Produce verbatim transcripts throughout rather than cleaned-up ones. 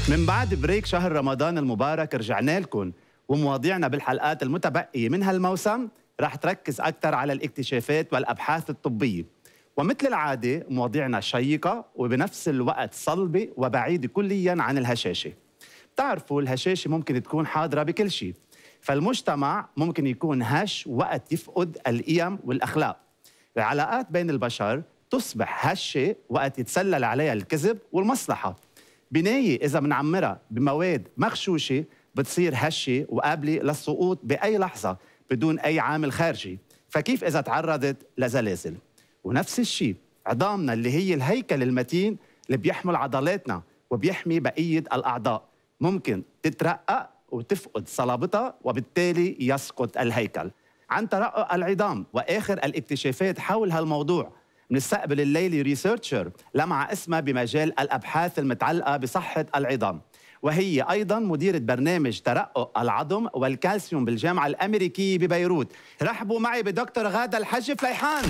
من بعد بريك شهر رمضان المبارك رجعنا لكم، ومواضيعنا بالحلقات المتبقية من هالموسم رح تركز أكثر على الاكتشافات والأبحاث الطبية. ومثل العادة مواضيعنا شيقة وبنفس الوقت صلبة وبعيدة كلياً عن الهشاشة. بتعرفوا الهشاشة ممكن تكون حاضرة بكل شيء، فالمجتمع ممكن يكون هش وقت يفقد القيم والأخلاق. العلاقات بين البشر تصبح هشة وقت يتسلل عليها الكذب والمصلحة. بناية إذا منعمرها بمواد مغشوشة بتصير هشة وقابلة للسقوط بأي لحظة بدون أي عامل خارجي، فكيف إذا تعرضت لزلازل؟ ونفس الشيء عظامنا اللي هي الهيكل المتين اللي بيحمل عضلاتنا وبيحمي بقية الأعضاء ممكن تترقق وتفقد صلابتها وبالتالي يسقط الهيكل. عن ترقق العظام وآخر الاكتشافات حول هالموضوع بنستقبل الليلة ريسيرشر لمعة اسمها بمجال الأبحاث المتعلقة بصحة العظام، وهي أيضاً مديرة برنامج ترقق العظم والكالسيوم بالجامعة الأمريكية ببيروت. رحبوا معي بدكتور غادة الحج فليحان.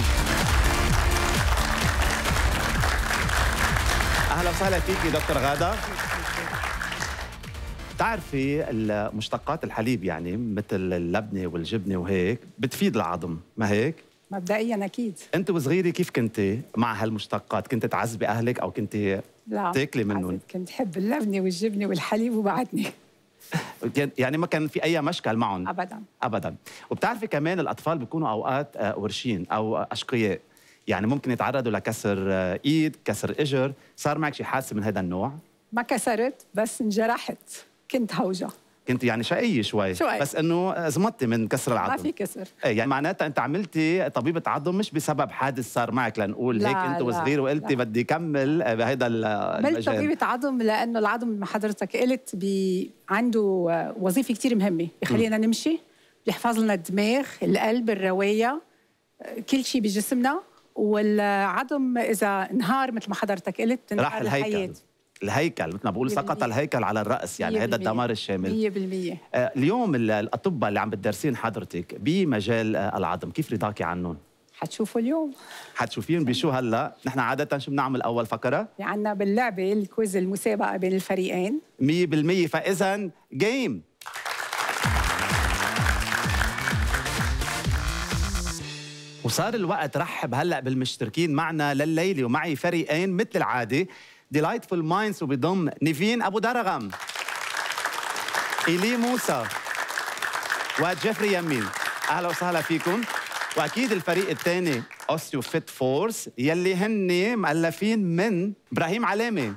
أهلا وسهلا فيكي دكتور غادة. تعرفي المشتقات الحليب يعني مثل اللبنة والجبنة وهيك بتفيد العظم، ما هيك؟ مبدئيا اكيد. انت وصغيره كيف كنتي مع هالمشتقات؟ كنت تعذبي اهلك او كنت تاكلي منهم؟ كنت حب اللبنه والجبنه والحليب وبعدني. يعني ما كان في اي مشكل معهم؟ ابدا ابدا. وبتعرفي كمان الاطفال بيكونوا اوقات ورشين او اشقياء، يعني ممكن يتعرضوا لكسر ايد، كسر اجر. صار معك شي حادثه من هذا النوع؟ ما كسرت بس انجرحت، كنت هوجه. كنت يعني شقية شوي شوي، بس انه زمطتي من كسر العظم. ما في كسر. ايه يعني معناتها انت عملتي طبيبه عظم مش بسبب حادث صار معك لنقول هيك انت وصغير وقلتي بدي كمل بهيدا المجال؟ عملت طبيبه عظم لانه العظم ما حضرتك قلت بي عنده وظيفه كثير مهمه، بخلينا م. نمشي، بيحفظ لنا الدماغ، القلب، الروايه، كل شيء بجسمنا. والعظم اذا انهار مثل ما حضرتك قلت راح الهيكل. الهيكل مثل ما بقول سقط الهيكل على الرأس، يعني هذا الدمار الشامل مية بالمية. آه اليوم الأطباء اللي عم بتدرسين حضرتك بمجال آه العظم كيف رضاكي عنهم؟ حتشوفوا اليوم. حتشوفين بشو هلا؟ نحن عادة شو بنعمل أول فقرة؟ عندنا باللعبة الكويز المسابقة بين الفريقين مية بالمية، فإذا جيم. وصار الوقت رحب هلا بالمشتركين معنا لليلة، ومعي فريقين مثل العادة ديلايتفول مايندز، وبضم نيفين أبو درغم، إيلي موسى، وجيفري يمين. أهلا وسهلا فيكم. وأكيد الفريق الثاني أوستيو فيت فورس يلي هن مؤلفين من إبراهيم علامة،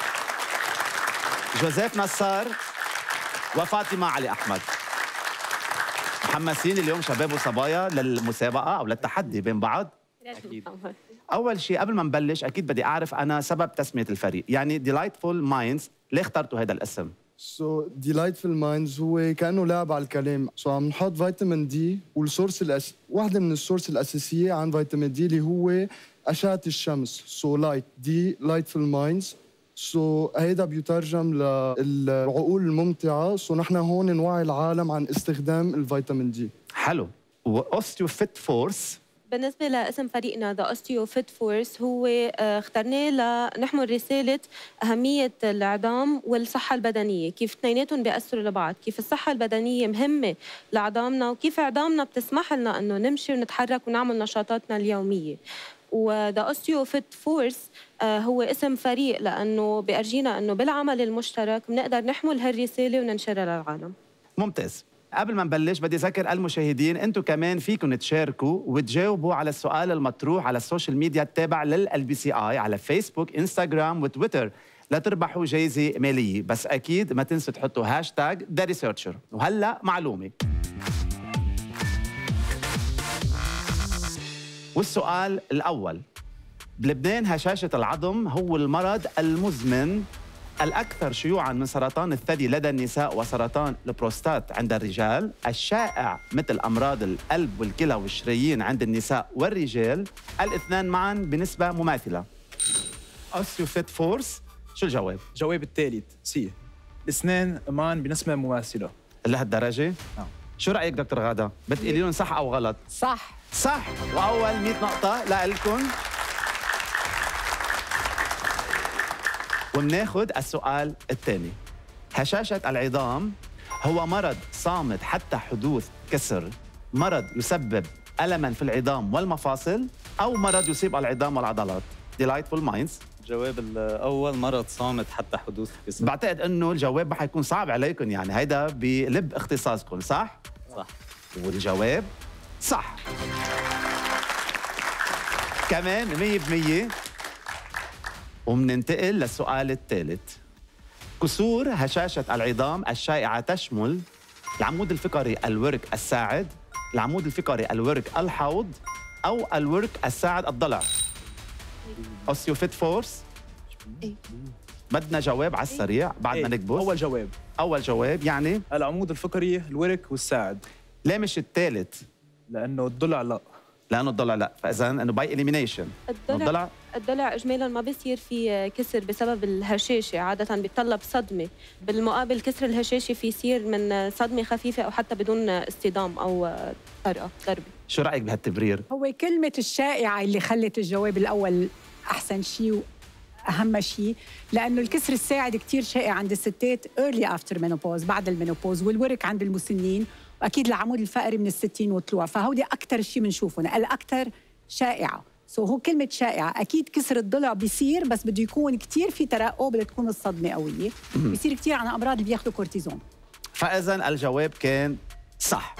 جوزيف نصار، وفاطمة علي أحمد. محمسين اليوم شباب وصبايا للمسابقة أو للتحدي بين بعض؟ أكيد. أول شيء قبل ما نبلش أكيد بدي أعرف أنا سبب تسمية الفريق، يعني ديلايتفول مايندز، ليه اخترتوا هذا الاسم؟ سو ديلايتفول مايندز هو كأنه لعب على الكلام، سو عم نحط فيتامين دي، والسورس الأس... واحدة من السورس الأساسية عن فيتامين دي اللي هو أشعة الشمس، سو لايت، دي لايتفول مايندز. سو هيدا بيترجم للعقول الممتعة، سو نحن هون نوعي العالم عن استخدام الفيتامين دي. حلو. وأوستيو فيت فورس بالنسبة لاسم فريقنا ذا أوستيو فيت فورس هو اخترناه لنحمل رسالة أهمية العظام والصحة البدنية، كيف اثنيناتهم بيأثروا لبعض، كيف الصحة البدنية مهمة لعظامنا وكيف عظامنا بتسمح لنا إنه نمشي ونتحرك ونعمل نشاطاتنا اليومية. وذا أوستيو فيت فورس هو اسم فريق لأنه بيرجينا إنه بالعمل المشترك بنقدر نحمل هالرسالة وننشرها للعالم. ممتاز. قبل ما نبلش بدي أذكر المشاهدين انتم كمان فيكم تشاركوا وتجاوبوا على السؤال المطروح على السوشيال ميديا التابع للال بي سي اي على فيسبوك، انستغرام وتويتر لتربحوا جائزة مالية، بس أكيد ما تنسوا تحطوا هاشتاج ذا ريسيرشر. وهلا معلومة. والسؤال الأول، بلبنان هشاشة العظم هو المرض المزمن الأكثر شيوعاً من سرطان الثدي لدى النساء وسرطان البروستات عند الرجال، الشائع مثل أمراض القلب والكلى والشرايين عند النساء والرجال، الاثنان معاً بنسبة مماثلة. أوستيو فيت فورس، شو الجواب؟ الجواب الثالث سي، الاثنين معاً بنسبة مماثلة. لهالدرجة؟ نعم. شو رأيك دكتور غادة؟ بتقولي لهم صح أو غلط؟ صح. صح، وأول مئة نقطة لإلكم. ومناخد السؤال الثاني، هشاشة العظام هو مرض صامت حتى حدوث كسر، مرض يسبب ألماً في العظام والمفاصل، أو مرض يصيب العظام والعضلات؟ Delightful Minds. الجواب الأول مرض صامت حتى حدوث كسر. بعتقد إنه الجواب ما حيكون صعب عليكم، يعني هيدا بلب اختصاصكم، صح؟ صح. والجواب صح. كمان مية بالمية. ومننتقل للسؤال الثالث. كسور هشاشة العظام الشائعة تشمل العمود الفقري الورك الساعد، العمود الفقري الورك الحوض، أو الورك الساعد الضلع. أوستيوفيت فورس. بدنا جواب على السريع بعد ما إيه. نكبس. اول جواب أول جواب يعني العمود الفقري الورك والساعد، ليه مش الثالث؟ لانه الضلع لا. لأنه الضلع لا، فإذا إنه باي إليمينيشن. الضلع الضلع اجمالا ما بيصير في كسر بسبب الهشاشه، عاده بيتطلب صدمه، بالمقابل كسر الهشاشه في يصير من صدمه خفيفه او حتى بدون اصطدام او طرقه ضربه. شو رأيك بهالتبرير؟ هو كلمة الشائعة اللي خلت الجواب الأول أحسن شيء وأهم شيء، لأنه الكسر الساعد كتير شائع عند الستات early after menopause، بعد المينوبوز، والورك عند المسنين، وأكيد العمود الفقري من الستين وطلوع، فهودي أكتر شيء بنشوفهم الأكثر شائعة. سو so هو كلمة شائعة، أكيد كسر الضلع بيصير بس بده يكون كتير في ترقب، بدها تكون الصدمة قوية، بيصير كتير عن أمراض اللي بياخدوا كورتيزون. فإذا الجواب كان صح.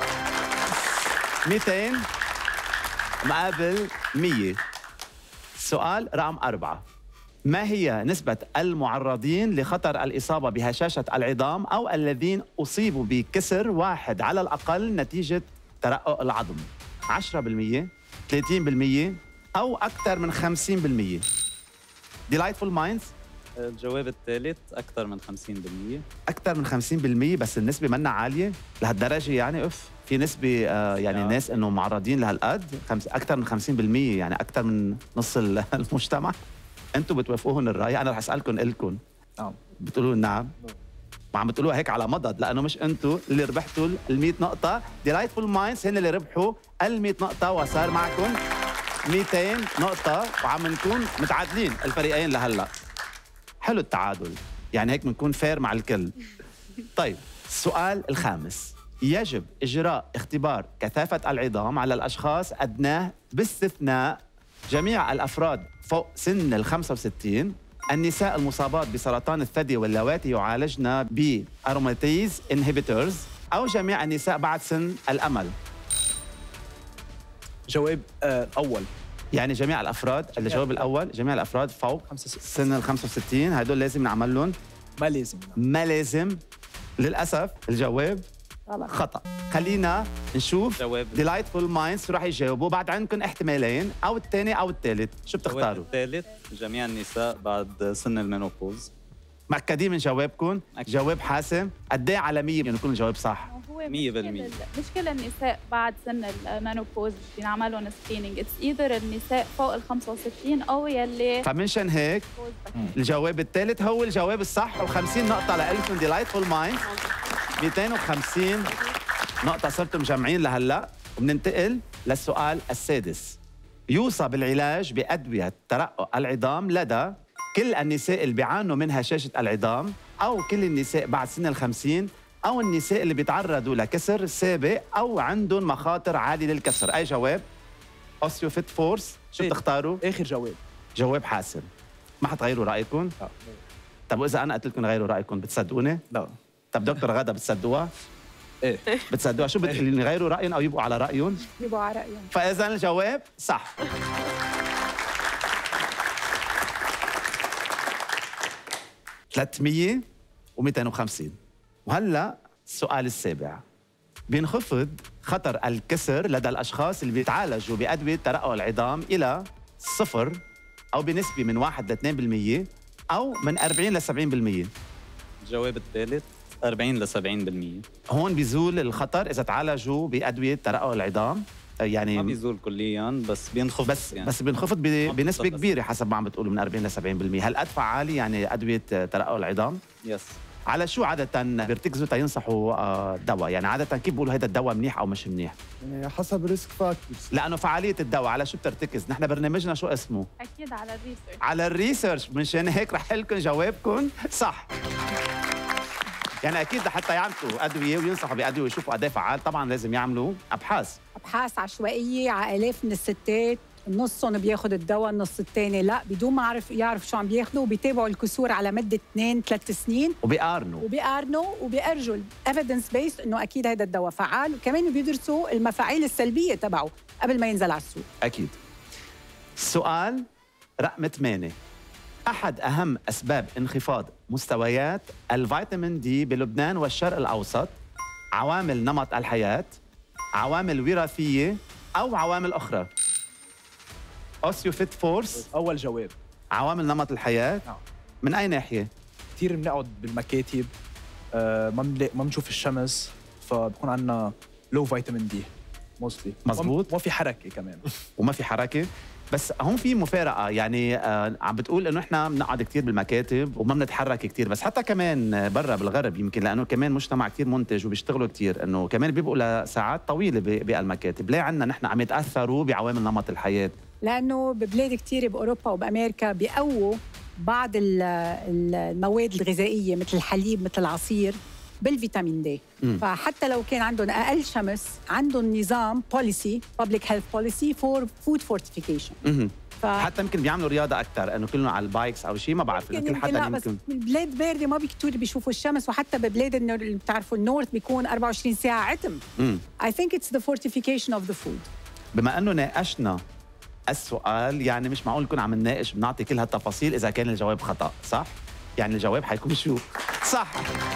مئتين مقابل مية. سؤال رقم أربعة. ما هي نسبة المعرضين لخطر الإصابة بهشاشة العظام أو الذين أصيبوا بكسر واحد على الأقل نتيجة ترقق العظم؟ عشرة بالمية، ثلاثين بالمية، أو أكثر من خمسين بالمية؟ Delightful Minds. الجواب الثالث أكثر من خمسين بالمية. أكثر من خمسين بالمية، بس النسبة منا عالية لهالدرجة يعني. أف في نسبة آه يعني ناس إنه معرضين لهالقد خمس أكثر من خمسين بالمية، يعني أكثر من نص المجتمع. أنتم بتوافقوهن الرأي؟ أنا رح أسألكم إلكم. نعم. بتقولوا نعم؟ ما عم بتقولوها هيك على مضض، لأنه مش أنتم اللي ربحتوا ال مية نقطة، Delightful Minds هن اللي ربحوا ال مية نقطة، وصار معكم مئتين نقطة، وعم نكون متعادلين الفريقين لهلا. حلو التعادل، يعني هيك بنكون فير مع الكل. طيب السؤال الخامس. يجب إجراء اختبار كثافة العظام على الأشخاص أدناه باستثناء جميع الأفراد فوق سن ال خمسة وستين، النساء المصابات بسرطان الثدي واللواتي يعالجن بأروماتيز انهبيتورز، أو جميع النساء بعد سن الأمل. جواب آه الاول، يعني جميع الأفراد. الجواب الأول جميع الأفراد فوق سن ال خمسة وستين، هدول لازم نعمل لهم؟ ما لازم. ما لازم. للأسف الجواب خطأ. خلينا نشوف جواب Delightful Minds شو رح يجاوبوا. بعد عندكم احتمالين، أو الثاني أو الثالث، شو بتختاروا؟ الثالث جميع النساء بعد سن المينوبوز. مأكدين من جوابكم؟ أكيد. جواب حاسم. قد ايه على مية يعني يكون الجواب صح؟ هو مية مش بالمية. كل مش كل النساء بعد سن المينوبوز بينعمل لهم سكرينينج، اتس ايذر النساء فوق ال خمسة وستين او يلي فمنشان هيك الجواب الثالث هو الجواب الصح، و50 نقطة لإلكم Delightful Minds. مئتين وخمسين نقطة صرتم مجمعين لهلا. وبننتقل للسؤال السادس. يوصى بالعلاج بأدوية ترقق العظام لدى كل النساء اللي بيعانوا من هشاشة العظام، أو كل النساء بعد سن الخمسين، أو النساء اللي بيتعرضوا لكسر سابق أو عندهم مخاطر عالية للكسر. أي جواب؟ أوستيوفيت فورس. شو إيه. بتختاروا؟ اخر جواب. جواب حاسم. ما حتغيروا رأيكم؟ لا. طب وإذا أنا قلت لكم غيروا رأيكم بتصدقوني؟ لا. طب دكتور غدا بتصدقوها؟ ايه بتصدقوها؟ شو بتقولي لي، غيروا رأيهم أو يبقوا على رأيهم؟ يبقوا على رأيهم. فإذا الجواب صح. ثلاثمية ومئتين وخمسين. وهلا السؤال السابع. بينخفض خطر الكسر لدى الأشخاص اللي بيتعالجوا بأدوية ترقق العظام إلى صفر، أو بنسبة من واحد ل اثنين بالمية، أو من أربعين ل سبعين بالمية. الجواب الثالث أربعين ل سبعين بالمية. هون بيزول الخطر إذا تعالجوا بأدوية ترقق العظام، يعني ما بيزول كليا بس بينخفض. بس يعني. بس بينخفض ب- ما بنسبة بينخفض. كبيرة حسب ما عم بتقولوا، من أربعين ل سبعين بالمية. هل أدفع عالي يعني أدوية ترقق العظام؟ يس. على شو عادة بيرتكزوا تينصحوا آه، دواء؟ يعني عادة كيف بيقولوا هيدا الدواء منيح أو مش منيح؟ يعني حسب ريسك فاكتورز. لأنه فعالية الدواء على شو بترتكز؟ نحن برنامجنا شو اسمه؟ اكيد على الريسيرش. على الريسيرش. منشان هيك رح لكم جوابكم صح. يعني اكيد لحتى يعملوا ادويه وينصحوا بادويه ويشوفوا قد ايه فعال طبعا لازم يعملوا ابحاث. ابحاث عشوائيه على الاف من الستات، نصهم بياخذ الدواء، النص الثاني لا، بدون ما يعرف يعرف شو عم بياخذوا، وبيتابعوا الكسور على مده اثنين ثلاث سنين وبيقارنوا وبيقارنوا وبيأرجوا ايفيدنس بيست انه اكيد هذا الدواء فعال، وكمان بيدرسوا المفاعيل السلبيه تبعه قبل ما ينزل على السوق. اكيد. السؤال رقم ثمانية، احد اهم اسباب انخفاض مستويات الفيتامين دي بلبنان والشرق الاوسط عوامل نمط الحياه، عوامل وراثيه، او عوامل اخرى؟ اوسيو فيت فورس. اول جواب عوامل نمط الحياه. نعم. من اي ناحيه؟ كثير بنقعد بالمكاتب، آه ما بنلاقي ما بنشوف الشمس، فبكون عندنا لو فيتامين دي موستلي. مزبوط. وما في حركه كمان. وما في حركه. بس هون في مفارقه، يعني آه عم بتقول انه احنا بنقعد كثير بالمكاتب وما بنتحرك كثير، بس حتى كمان برا بالغرب يمكن لانه كمان مجتمع كثير منتج وبيشتغلوا كثير، انه كمان بيبقوا لساعات طويله بالمكاتب. ليه عندنا نحن عم يتاثروا بعوامل نمط الحياه؟ لانه ببلاد كثير باوروبا وبامريكا بيقووا بعض المواد الغذائيه مثل الحليب مثل العصير بالفيتامين دي. م. فحتى لو كان عندهم اقل شمس عندهم نظام بوليسي بابليك هيلث بوليسي فور فود فورتيفيكيشن. ف... حتى يمكن بيعملوا رياضه اكثر، انه كلهم على البايكس او شيء، ما بعرف انه كل حدا لا يمكن. بس ببلاد بارده ما بكتير بيشوفوا الشمس، وحتى ببلاد انه بتعرفوا النورث بيكون أربعة وعشرين ساعه عتم. اي ثينك اتس ذا فورتيفيكيشن اوف ذا فود. بما انه ناقشنا السؤال، يعني مش معقول نكون عم نناقش بنعطي كل هالتفاصيل اذا كان الجواب خطا، صح؟ يعني الجواب حيكون شو؟ صح.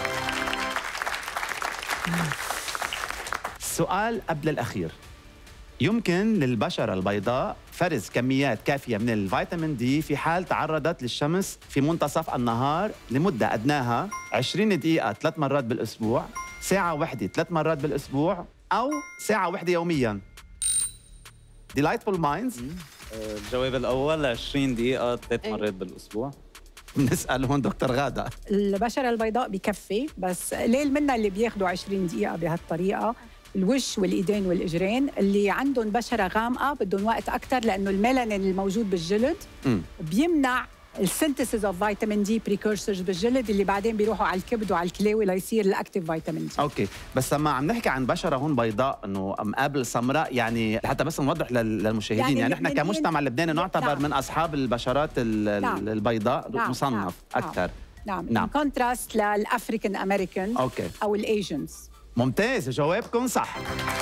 السؤال قبل الأخير، يمكن للبشرة البيضاء فرز كميات كافية من الفيتامين دي في حال تعرضت للشمس في منتصف النهار لمدة أدناها عشرين دقيقة ثلاث مرات بالأسبوع، ساعة واحدة ثلاث مرات بالأسبوع، أو ساعة واحدة يومياً. Delightful Minds. الجواب الأول عشرين دقيقة ثلاث مرات بالأسبوع. بنسأل هون دكتور غادة. البشرة البيضاء بكفي، بس قليل منا اللي بياخدوا عشرين دقيقة بهالطريقة. الوش والإيدين والإجرين، اللي عندهم بشرة غامقة بدهم وقت أكثر لأنه الميلانين الموجود بالجلد م. بيمنع السينثيسيس اوف فيتامين دي بريكورسرز بالجلد اللي بعدين بيروحوا على الكبد وعلى الكلاوي ليصير الاكتيف فيتامين دي. اوكي، بس لما عم نحكي عن بشره هون بيضاء انه مقابل سمراء، يعني حتى بس نوضح للمشاهدين، يعني, يعني نحن كمجتمع لبناني نعتبر نعم. من اصحاب البشرات نعم. البيضاء نعم. مصنف نعم. اكثر. نعم نعم كونتراست للافريكان امريكان اوكي او الايجنز. ممتاز، جوابكم صح.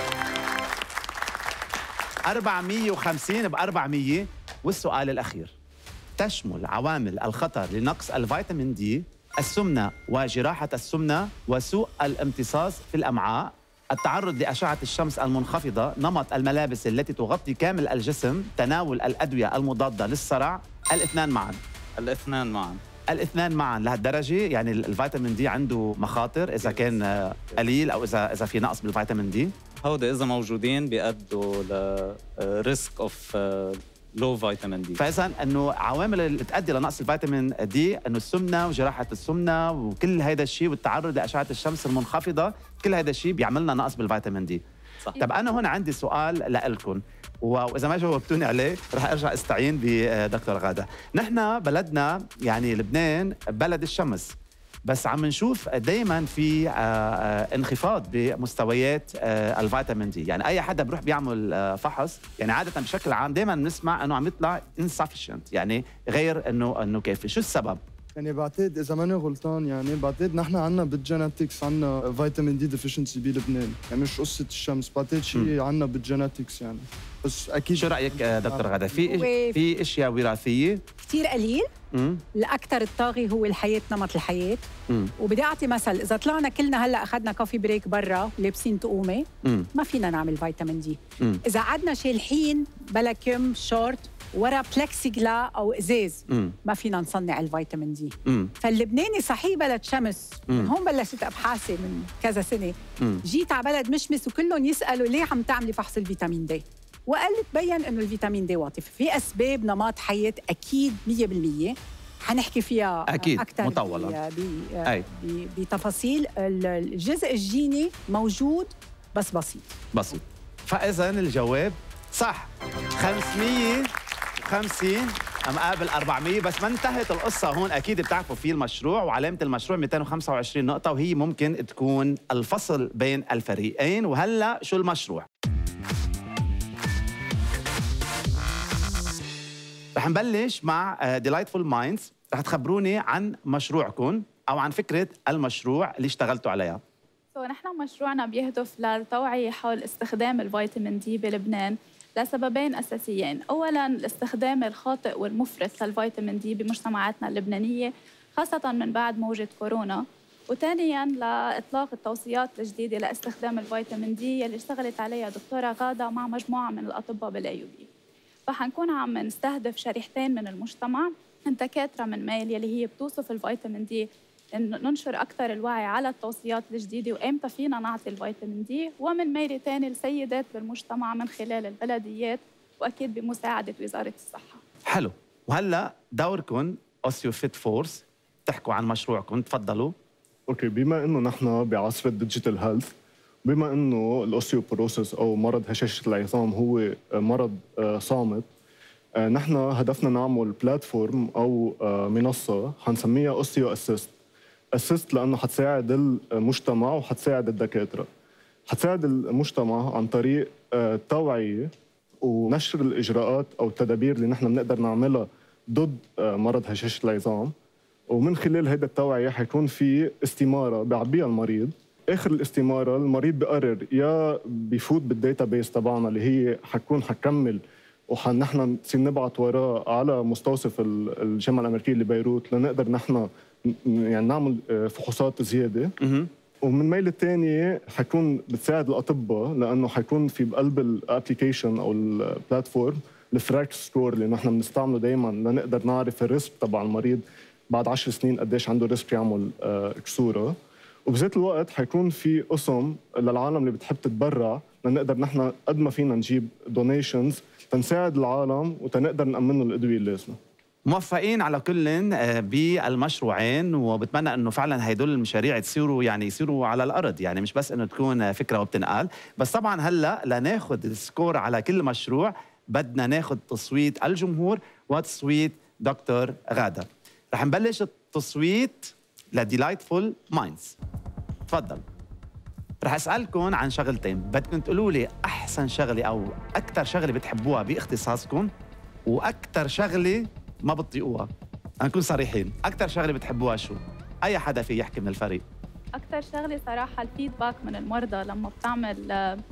أربعمية وخمسين ب أربعمية. والسؤال الأخير، تشمل عوامل الخطر لنقص الفيتامين دي السمنة وجراحة السمنة وسوء الامتصاص في الأمعاء، التعرض لأشعة الشمس المنخفضة، نمط الملابس التي تغطي كامل الجسم، تناول الأدوية المضادة للصرع، الاثنان معا. الاثنان معا. الاثنان معا لهالدرجة؟ يعني الفيتامين دي عنده مخاطر إذا كان قليل أو إذا إذا في نقص بالفيتامين دي؟ هودا إذا موجودين بيؤدوا ل ريسك اوف لو فيتامين دي. فاذا انه عوامل اللي تؤدي لنقص الفيتامين دي انه السمنه وجراحه السمنه وكل هذا الشيء والتعرض لاشعه الشمس المنخفضه، كل هذا الشيء بيعمل لنا نقص بالفيتامين دي. صح. طب انا هون عندي سؤال لكم، واذا ما جاوبتوني عليه رح ارجع استعين بدكتور غاده. نحن بلدنا يعني لبنان بلد الشمس، بس عم نشوف دائما في انخفاض بمستويات الفيتامين دي. يعني اي حدا بروح بيعمل فحص، يعني عاده بشكل عام دائما بنسمع انه عم يطلع insufficient، يعني غير انه انه كافي. شو السبب؟ يعني بعتقد اذا ماني غلطان، يعني بعتقد نحن عندنا بالجينيتكس عندنا فيتامين دي ديفيشنسي بلبنان، يعني مش قصه الشمس، بعتقد شيء عندنا بالجينيتكس يعني. بس اكيد. شو رايك دكتور غاده؟ في في اشياء وراثيه كثير قليل. مم. الاكثر الطاغي هو الحياه، نمط الحياه. مم. وبدي اعطي مثل، اذا طلعنا كلنا هلا اخذنا كوفي بريك برا لابسين تقومه، ما فينا نعمل فيتامين دي. مم. اذا قعدنا شالحين بلا كم شورت ورا بلكسيجلا او ازاز، مم. ما فينا نصنع الفيتامين دي. مم. فاللبناني صحيح بلد شمس، مم. من هون بلشت ابحاثي من كذا سنه. مم. جيت على بلد مشمس وكلهم يسالوا ليه عم تعملي فحص الفيتامين دي؟ وقال تبين انه الفيتامين دي واطي. في اسباب نمط حياه اكيد مية بالمية حنحكي فيها اكيد اكثر مطوله بتفاصيل. الجزء الجيني موجود بس بسيط بسيط. فاذا الجواب صح. خمسمية وخمسين مقابل أربعمية. بس ما انتهت القصة هون، أكيد بتعرفوا في المشروع، وعلامة المشروع مئتين وخمسة وعشرين نقطة، وهي ممكن تكون الفصل بين الفريقين. وهلأ شو المشروع؟ رح نبلش مع ديلايتفول مايندز. رح تخبروني عن مشروعكم أو عن فكرة المشروع اللي اشتغلتوا عليها. سو نحن مشروعنا بيهدف للتوعية حول استخدام الفيتامين دي بلبنان لسببين أساسيين. أولاً الاستخدام الخاطئ والمفرط للفيتامين دي بمجتمعاتنا اللبنانية خاصة من بعد موجة كورونا. وثانياً لإطلاق التوصيات الجديدة لاستخدام الفيتامين دي اللي اشتغلت عليها دكتورة غادة مع مجموعة من الأطباء بالأيوبي. فحنكون عم نستهدف شريحتين من المجتمع، الدكاترة من ميل يلي هي بتوصف الفيتامين دي، ننشر أكثر الوعي على التوصيات الجديدة وإمتى فينا نعطي الفيتامين دي، ومن ميل تاني السيدات بالمجتمع من خلال البلديات وأكيد بمساعدة وزارة الصحة. حلو. وهلا دوركم أوستيو فيت فورس، تحكوا عن مشروعكم، تفضلوا. اوكي، بما انه نحن بعصر الديجيتال هيلث، بما انه الاوستيوبوروسيس او مرض هشاشه العظام هو مرض صامت، نحن هدفنا نعمل بلاتفورم او منصه حنسميها اوستيو اسيست. اسيست لانه حتساعد المجتمع وحتساعد الدكاتره. حتساعد المجتمع عن طريق التوعيه ونشر الاجراءات او التدابير اللي نحن بنقدر نعملها ضد مرض هشاشه العظام. ومن خلال هيدا التوعيه حيكون في استماره بيعبيها المريض. اخر الاستماره المريض بقرر يا بيفوت بالداتا بيس تبعنا اللي هي حتكون حكمل ونحن نصير نبعث وراه على مستوصف الجامعه الامريكيه اللي بيروت لنقدر نحن يعني نعمل فحوصات زياده. ومن ميل الثاني حيكون بتساعد الاطباء لانه حيكون في بقلب الابلكيشن او البلاتفورم الفراكس سكور اللي نحن بنستعمله دائما لنقدر نعرف الريسك تبع المريض بعد عشر سنين قديش عنده ريسك يعمل كسوره. وبذات الوقت حيكون في قسم للعالم اللي بتحب تتبرع لنقدر نحن قد ما فينا نجيب دونيشنز تنساعد العالم وتنقدر نأمن له الادويه اللازمه. موفقين على كل بالمشروعين، وبتمنى انه فعلا هدول المشاريع تصيروا يعني يصيروا على الارض، يعني مش بس انه تكون فكره وبتنقال. بس طبعا هلا لناخذ السكور على كل مشروع بدنا ناخذ تصويت الجمهور وتصويت دكتور غادة. رح نبلش التصويت لديلايتفول مايندز. تفضل. رح اسالكم عن شغلتين، بدكم تقولوا لي احسن شغله او اكثر شغله بتحبوها باختصاصكم واكثر شغله ما بتطيقوها. نكون صريحين، اكثر شغله بتحبوها شو؟ اي حدا في يحكي من الفريق. أكثر شغله صراحه الفيدباك من المرضى لما بتعمل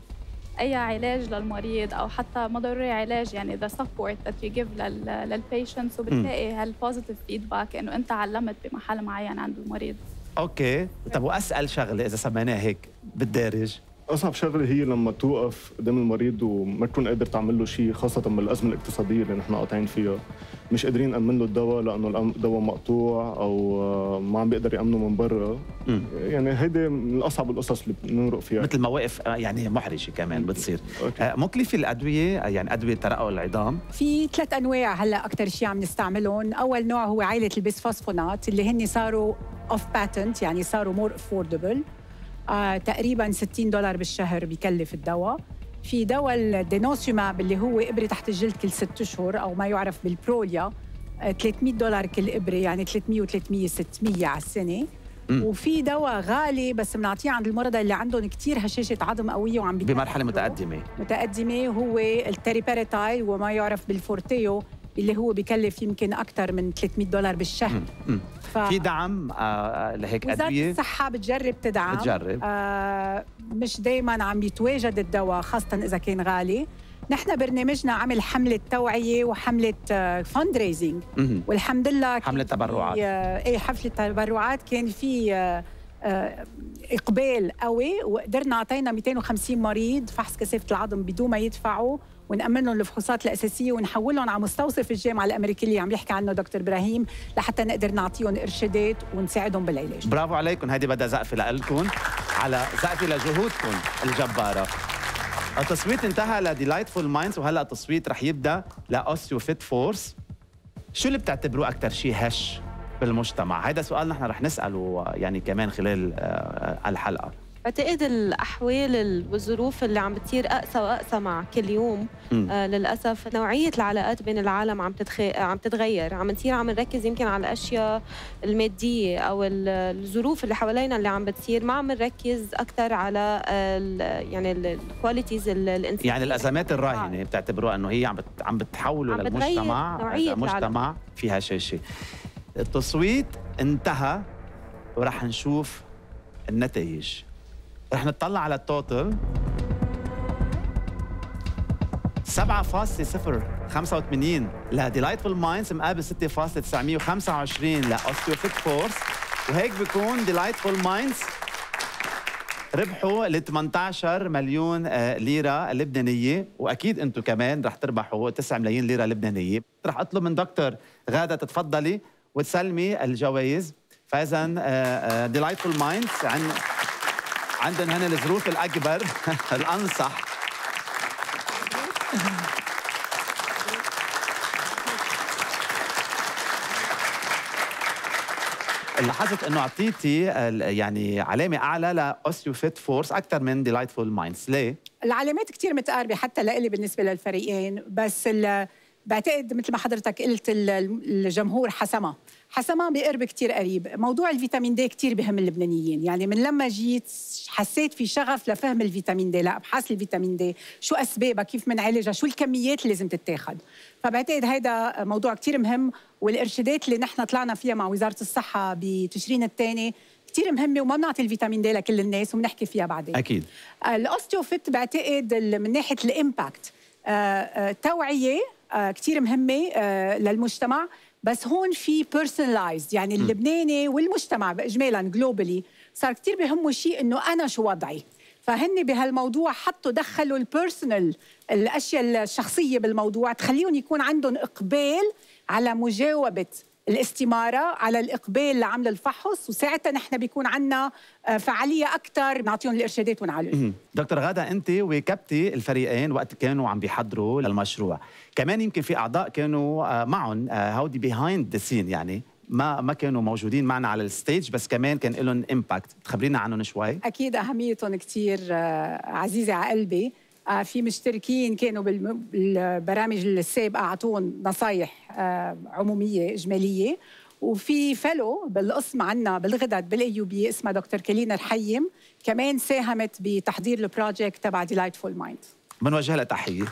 اي علاج للمريض او حتى ما ضروري علاج، يعني ذا سبورت ذات يو جيف للبيشنتس، وبتلاقي هالبوزيتيف فيدباك انه انت علمت بمحل معين عند المريض. اوكي، طب واسال شغله اذا سميناها هيك بالدارج، اصعب شغله هي لما توقف قدام المريض وما تكون قادر تعمل له شيء، خاصه بالازمه الاقتصاديه اللي نحن قاطعين فيها، مش قادرين نامن له الدواء لانه الدواء مقطوع او ما عم بيقدر يامنه من برا. يعني هيدي من الاصعب القصص اللي بنمرق فيها، مثل مواقف يعني محرجه كمان بتصير. مكلفه الادويه، يعني ادويه ترقع العظام؟ في ثلاث انواع هلا اكثر شيء عم نستعملهم. اول نوع هو عائله البيسفوسفونات اللي هن صاروا اوف باتنت، يعني صاروا مور افوردبل. آه، تقريبا ستين دولار بالشهر بيكلف الدواء. في دواء الدينوسيوماب اللي هو إبرة تحت الجلد كل ست أشهر أو ما يعرف بالبروليا، آه، ثلاثمية دولار كل إبرة، يعني ثلاثمية وثلاثمية ستمية على السنة. م. وفي دواء غالي بس بنعطيه عند المرضى اللي عندهم كتير هشاشة عظم قوية وعم بمرحلة متقدمة متقدمة هو التريباريتايل وما يعرف بالفورتيو اللي هو بيكلف يمكن أكثر من ثلاثمية دولار بالشهر. م. م. ف... في دعم آه لهيك أدوية؟ وزارة الصحة بتجرب تدعم، بتجرب. آه مش دايماً عم يتواجد الدواء خاصة إذا كان غالي. نحن برنامجنا عمل حملة توعية وحملة آه فند ريزنج، والحمد لله حملة تبرعات. آه ايه حفلة تبرعات كان في آه آه إقبال قوي، وقدرنا أعطينا مئتين وخمسين مريض فحص كثافة العظم بدون ما يدفعوا، ونأمن لهم الفحوصات الأساسية ونحولهم على مستوصف الجامعة الأمريكية اللي عم يحكي عنه دكتور إبراهيم لحتى نقدر نعطيهم إرشادات ونساعدهم بالعلاج. برافو عليكم، هذه بدها زقفة لكم، على زقفة لجهودكم الجبارة. التصويت انتهى لديلايتفول مايندز، وهلا التصويت رح يبدا لاوستيو فيت فورس. شو اللي بتعتبروه أكثر شيء هش بالمجتمع؟ هذا سؤال نحن رح نسأله يعني كمان خلال الحلقة. بعتقد الأحوال والظروف اللي عم بتصير أقسى وأقسى مع كل يوم. آه للأسف نوعية العلاقات بين العالم عم تتخ... عم تتغير، عم نصير عم نركز يمكن على الأشياء المادية أو الظروف اللي حوالينا اللي عم بتصير، ما عم نركز أكثر على ال... يعني الكواليتيز الإنسانية. يعني الأزمات الراهنة بتعتبروها إنه هي عم بت... عم بتحوله عم للمجتمع مجتمع فيها شاشة. التصويت انتهى ورح نشوف النتائج. رح نطلع على التوتل سبعة فاصلة صفر خمسة وثمانين لديلايتفول مايندز مقابل ستة فاصلة تسعمية وخمسة وعشرين لأوستيو فيت فورس، وهيك بيكون ديلايتفول مايندز ربحوا ل ثمانية عشر مليون ليرة لبنانية، وأكيد أنتم كمان رح تربحوا تسعة ملايين ليرة لبنانية. رح أطلب من دكتور غادة تتفضلي وتسلمي الجوائز. فإذا ديلايتفول مايندز عن عندهم هنا الظروف الأكبر الأنصح. لاحظت انه اعطيتي يعني علامه اعلى لاوستيو فيت فورس اكثر من ديلايتفول مايندز، ليه؟ العلامات كثير متقاربه حتى لإلي بالنسبه للفريقين، بس بعتقد مثل ما حضرتك قلت الجمهور حسمها حسمها بقرب كتير قريب. موضوع الفيتامين دي كتير بهم اللبنانيين، يعني من لما جيت حسيت في شغف لفهم الفيتامين دي، لابحاث الفيتامين دي، شو اسبابها، كيف بنعالجها، شو الكميات اللي لازم تتاخد. فبعتقد هيدا موضوع كتير مهم، والارشادات اللي نحن طلعنا فيها مع وزاره الصحه بتشرين الثاني كتير مهمه، وما بنعطي الفيتامين دي لكل الناس وبنحكي فيها بعدين. اكيد. الاوستيوفيت بعتقد من ناحيه الامباكت توعيه كتير مهمه للمجتمع، بس هون في بيرسونلايزد، يعني اللبناني والمجتمع اجمالا جلوبالي صار كثير بهمه شيء انه انا شو وضعي، فهن بهالموضوع حطوا دخلوا البيرسونال، الاشياء الشخصيه بالموضوع، تخليهم يكون عندهم اقبال على مجاوبه الاستماره، على الاقبال لعمل الفحص، وساعتها نحن بيكون عندنا فعاليه اكثر نعطيهم الارشادات ونعالج. دكتور غادة، انت وكبتي الفريقين وقت كانوا عم بيحضروا للمشروع، كمان يمكن في اعضاء كانوا معهم هودي بيهايند ذا سين، يعني ما ما كانوا موجودين معنا على الستيج بس كمان كان لهم امباكت، تخبرينا عنهم شوي؟ اكيد اهميتهم كثير عزيزه على قلبي. في مشتركين كانوا بالبرامج السابقه اعطوهم نصايح عموميه اجماليه، وفي فلو بالقسم عنا بالغدد بالاي بي اسمها دكتور كلينا الحيم، كمان ساهمت بتحضير البروجكت تبع ديلايتفول مايند. بنوجه لها تحيه.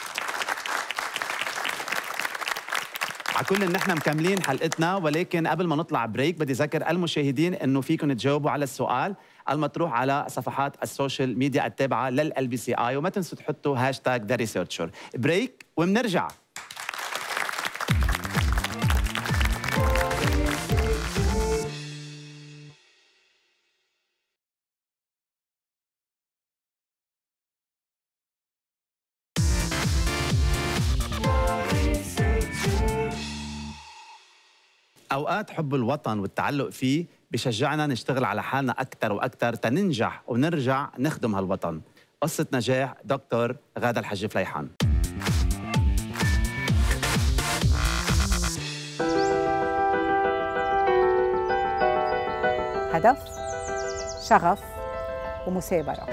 على كل نحن مكملين حلقتنا، ولكن قبل ما نطلع بريك بدي اذكر المشاهدين انه فيكم تجاوبوا على السؤال المطروح على صفحات السوشيال ميديا التابعه للال بي سي اي، وما تنسوا تحطوا هاشتاج ذا ريسيرشر. بريك وبنرجع. أوقات حب الوطن والتعلق فيه بشجعنا نشتغل على حالنا أكثر وأكثر تننجح ونرجع نخدم هالوطن. قصة نجاح دكتور غادة الحج فليحان. هدف، شغف، ومثابرة.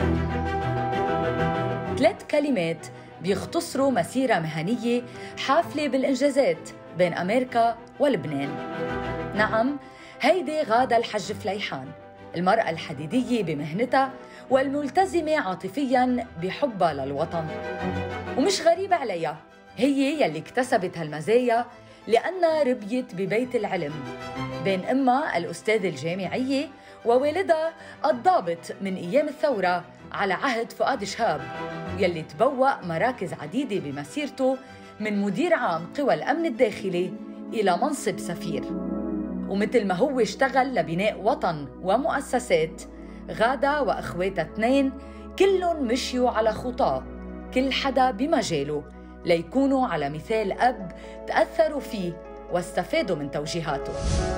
ثلاث كلمات بيختصروا مسيرة مهنية حافلة بالإنجازات بين أمريكا ولبنان. نعم، هيدي غادة الحج فليحان، المرأة الحديدية بمهنتها والملتزمة عاطفياً بحبها للوطن. ومش غريبة عليها، هي يلي اكتسبت هالمزايا لأنها ربيت ببيت العلم بين أمها الأستاذة الجامعية ووالدها الضابط من أيام الثورة على عهد فؤاد شهاب، يلي تبوأ مراكز عديدة بمسيرته من مدير عام قوى الأمن الداخلي إلى منصب سفير. ومثل ما هو اشتغل لبناء وطن ومؤسسات، غادة وأخواتها اثنين كلهم مشيوا على خطاه، كل حدا بمجاله، ليكونوا على مثال أب تأثروا فيه واستفادوا من توجيهاته.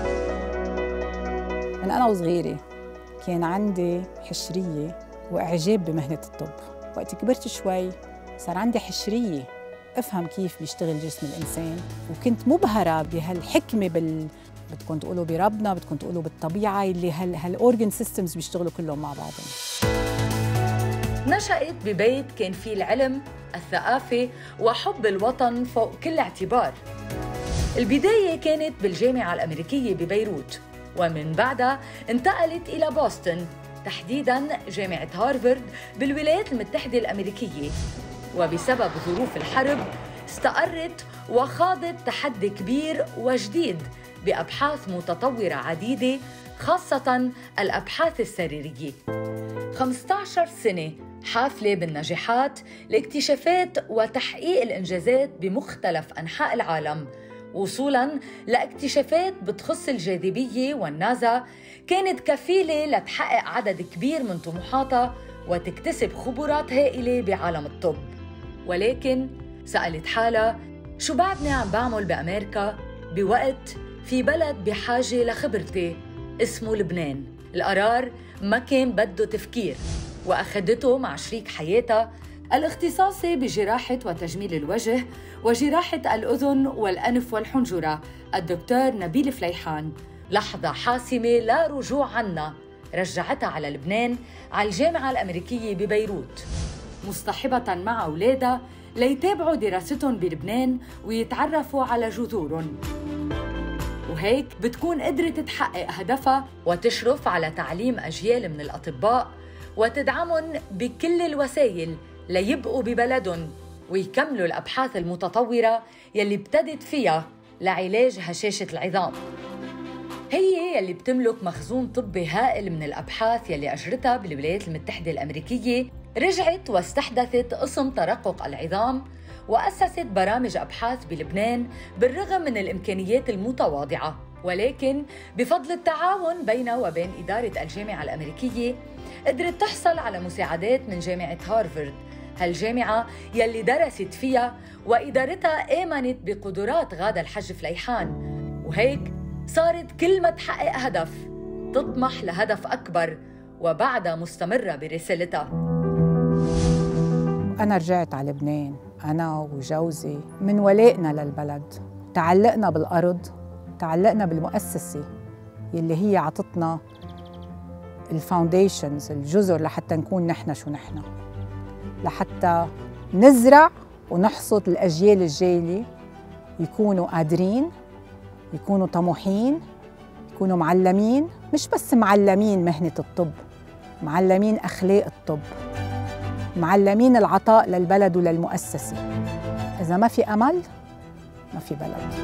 من أنا وصغيرة كان عندي حشرية وإعجاب بمهنة الطب. وقت كبرت شوي صار عندي حشرية أفهم كيف بيشتغل جسم الإنسان، وكنت مبهرة بهالحكمة بال بدكم تقولوا بربنا، بدكم تقولوا بالطبيعة اللي هال هالأورجن سيستمز بيشتغلوا كلهم مع بعضهم. نشأت ببيت كان فيه العلم، الثقافة وحب الوطن فوق كل اعتبار. البداية كانت بالجامعة الأمريكية ببيروت، ومن بعدها انتقلت إلى بوسطن، تحديداً جامعة هارفارد بالولايات المتحدة الأمريكية. وبسبب ظروف الحرب استقرت وخاضت تحدي كبير وجديد بأبحاث متطورة عديدة، خاصة الأبحاث السريرية. خمسة عشر سنة حافلة بالنجاحات لاكتشافات وتحقيق الإنجازات بمختلف أنحاء العالم، وصولاً لاكتشافات بتخص الجاذبية والنازا كانت كفيلة لتحقق عدد كبير من طموحاتها وتكتسب خبرات هائلة بعالم الطب. ولكن سألت حالها شو بعدني عم بعمل بأمريكا بوقت في بلد بحاجة لخبرتي اسمه لبنان. القرار ما كان بده تفكير، وأخدته مع شريك حياتها الاختصاصي بجراحة وتجميل الوجه وجراحة الأذن والأنف والحنجرة الدكتور نبيل فليحان. لحظة حاسمة لا رجوع عنها رجعتها على لبنان، على الجامعة الأمريكية ببيروت، مصطحبة مع أولادها ليتابعوا دراستهم بلبنان ويتعرفوا على جذورهم. وهيك بتكون قدرت تحقق هدفها وتشرف على تعليم أجيال من الأطباء وتدعمهم بكل الوسائل ليبقوا ببلدهم ويكملوا الأبحاث المتطورة يلي ابتدت فيها لعلاج هشاشة العظام. هي يلي بتملك مخزون طبي هائل من الأبحاث يلي أجرتها بالولايات المتحدة الأمريكية. رجعت واستحدثت قسم ترقق العظام وأسست برامج أبحاث بلبنان بالرغم من الإمكانيات المتواضعة، ولكن بفضل التعاون بينها وبين إدارة الجامعة الأمريكية قدرت تحصل على مساعدات من جامعة هارفارد، هالجامعة يلي درست فيها وإدارتها آمنت بقدرات غادة الحج فليحان. وهيك صارت كل ما تحقق هدف تطمح لهدف أكبر، وبعدها مستمرة برسالتها. أنا رجعت على لبنان أنا وجوزي من ولائنا للبلد، تعلقنا بالأرض، تعلقنا بالمؤسسة يلي هي عطتنا الفاونديشنز، الجزر لحتى نكون نحن شو نحن، لحتى نزرع ونحصد الأجيال الجاية يكونوا قادرين، يكونوا طموحين، يكونوا معلمين، مش بس معلمين مهنة الطب، معلمين أخلاق الطب، معلمين العطاء للبلد وللمؤسسة. إذا ما في أمل ما في بلد.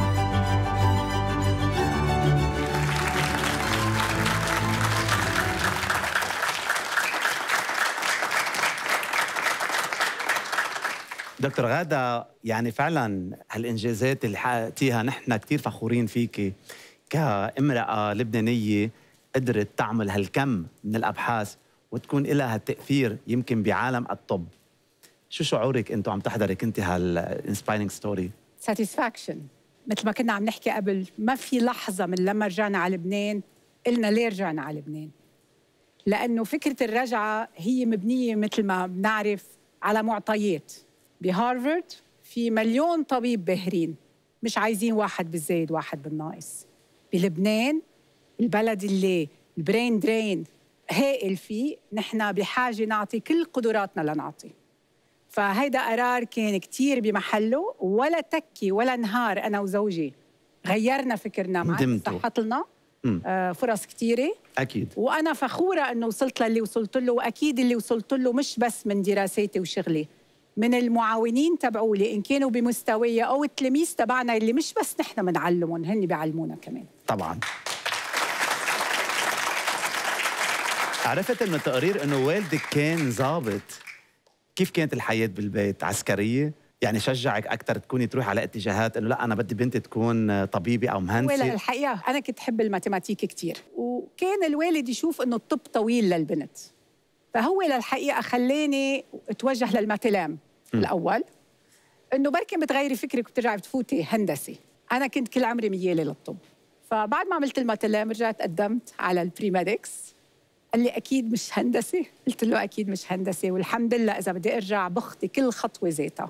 دكتور غادة، يعني فعلا هالإنجازات اللي حققتيها نحن كتير فخورين فيكي كامرأة لبنانية قدرت تعمل هالكم من الأبحاث وتكون لها تأثير يمكن بعالم الطب. شو شعورك أنتو عم تحضري كنتي هالإنسبايرينج ستوري؟ ساتيسفاكشن. مثل ما كنا عم نحكي قبل، ما في لحظة من لما رجعنا على لبنان قلنا ليه رجعنا على لبنان، لأنه فكرة الرجعة هي مبنية مثل ما بنعرف على معطيات. بهارفارد في مليون طبيب باهرين، مش عايزين واحد بالزايد واحد بالناقص. بلبنان البلد اللي البرين درين هائل فيه، نحن بحاجة نعطي كل قدراتنا لنعطي. فهيدا قرار كان كتير بمحله، ولا تكي ولا نهار أنا وزوجي غيرنا فكرنا معه، صحت لنا آه فرص كتيرة أكيد. وأنا فخورة أنه وصلت للي وصلت له، وأكيد اللي وصلت له مش بس من دراساتي وشغلي، من المعاونين تبعولي إن كانوا بمستوية أو التلاميذ تبعنا اللي مش بس نحن بنعلمهم، هن بيعلمونا كمان. طبعاً. عرفت من التقرير إنه والدك كان ضابط، كيف كانت الحياة بالبيت؟ عسكرية؟ يعني شجعك أكثر تكوني تروح على اتجاهات إنه لا أنا بدي بنتي تكون طبيبة أو مهندسة؟ ولا الحقيقة أنا كنت أحب الماتيماتيك كتير، وكان الوالد يشوف إنه الطب طويل للبنت، فهو للحقيقة خلاني أتوجه للماتلام الأول، إنه بركي بتغيري فكرك وبترجعي بتفوتي هندسة. أنا كنت كل عمري ميالة للطب، فبعد ما عملت الماتلام رجعت قدمت على البريمادكس. قال لي أكيد مش هندسة؟ قلت له أكيد مش هندسة، والحمد لله إذا بدي أرجع بخطي كل خطوة ذاتها،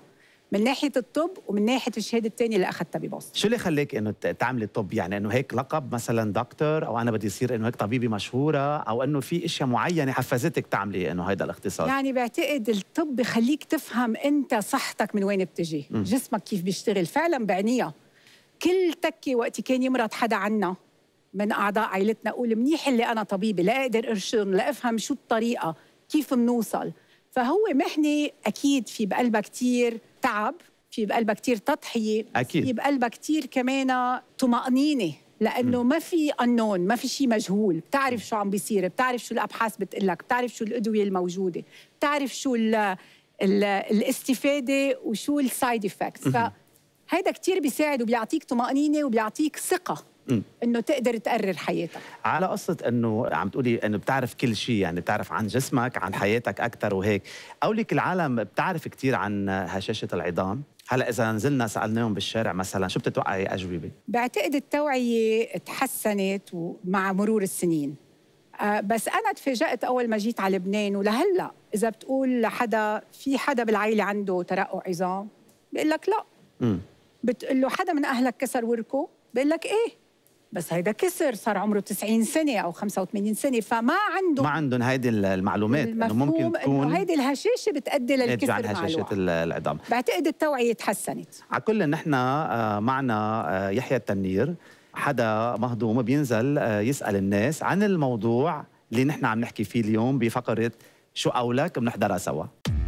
من ناحيه الطب ومن ناحيه الشهاده الثانيه اللي اخذتها ببوسطن. شو اللي خليك انه تعملي الطب؟ يعني انه هيك لقب مثلا دكتور، او انا بدي يصير انه هيك طبيبه مشهوره، او انه في اشياء معينه حفزتك تعملي انه هيدا الاختصاص؟ يعني بعتقد الطب بخليك تفهم انت صحتك من وين بتجي، م. جسمك كيف بيشتغل فعلا بعنيها. كل تكي وقت كان يمرض حدا عنا من اعضاء عائلتنا اقول منيح اللي انا طبيبه لا اقدر ارشدهم، لا افهم شو الطريقه كيف بنوصل. فهو محنه اكيد في بقلبها كثير تعب، في بقلبها كثير تضحيه، أكيد. في بقلبها كثير كمان طمأنينة، لأنه م. ما في قانون، ما في شيء مجهول، بتعرف شو عم بيصير، بتعرف شو الأبحاث بتقلك، بتعرف شو الأدوية الموجودة، بتعرف شو ال ال الاستفادة وشو السايد افكتس. فهيدا كثير بيساعد وبيعطيك طمأنينة وبيعطيك ثقة انه تقدر تقرر حياتك. على قصه انه عم تقولي انه بتعرف كل شيء، يعني بتعرف عن جسمك عن حياتك اكثر وهيك، قولك العالم بتعرف كثير عن هشاشه العظام. هلا اذا نزلنا سالناهم بالشارع مثلا شو بتتوقعي اجوبه؟ بعتقد التوعيه تحسنت مع مرور السنين، أه بس انا تفاجات اول ما جيت على لبنان ولهلا اذا بتقول لحدا في حدا بالعائله عنده ترقق عظام بيقول لك لا. امم بتقول له حدا من اهلك كسر وركه بيقول لك ايه، بس هيدا كسر صار عمره تسعين سنة أو خمسة وثمانين سنة، فما عندهم ما عندهم هيدي المعلومات انه ممكن تكون هيدي الهشاشة بتؤدي للكسر عن هشاشة العظام. بعتقد التوعية تحسنت. على كل نحن معنا يحيى التنير، حدا مهضوم بينزل يسأل الناس عن الموضوع اللي نحن عم نحكي فيه اليوم بفقرة شو قولك، بنحضرها سوا.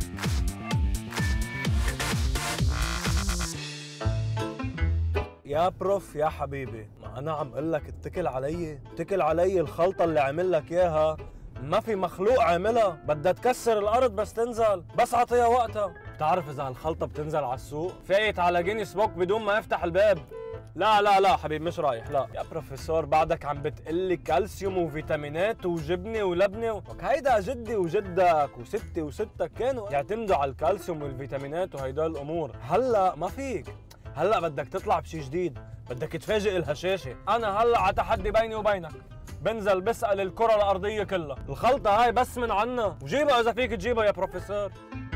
يا بروف يا حبيبي، ما أنا عم قل لك اتكل علي، اتكل علي. الخلطة اللي عمل لك إياها ما في مخلوق عاملها، بدها تكسر الأرض بس تنزل، بس أعطيها وقتها. بتعرف إذا هالخلطة بتنزل على السوق فايت على جينيس بوك بدون ما يفتح الباب. لا لا لا حبيبي مش رايح. لا يا بروفيسور بعدك عم بتقلي كالسيوم وفيتامينات وجبنه ولبنه، وك هيدا جدي وجدك وستي وستك كانوا يعتمدوا على الكالسيوم والفيتامينات وهيدا الأمور. هلا ما فيك، هلا بدك تطلع بشي جديد، بدك تفاجئ الهشاشه. انا هلا على تحدي بيني وبينك، بنزل بسال الكره الارضيه كلها الخلطه هاي بس من عنا، وجيبها اذا فيك تجيبها يا بروفيسور.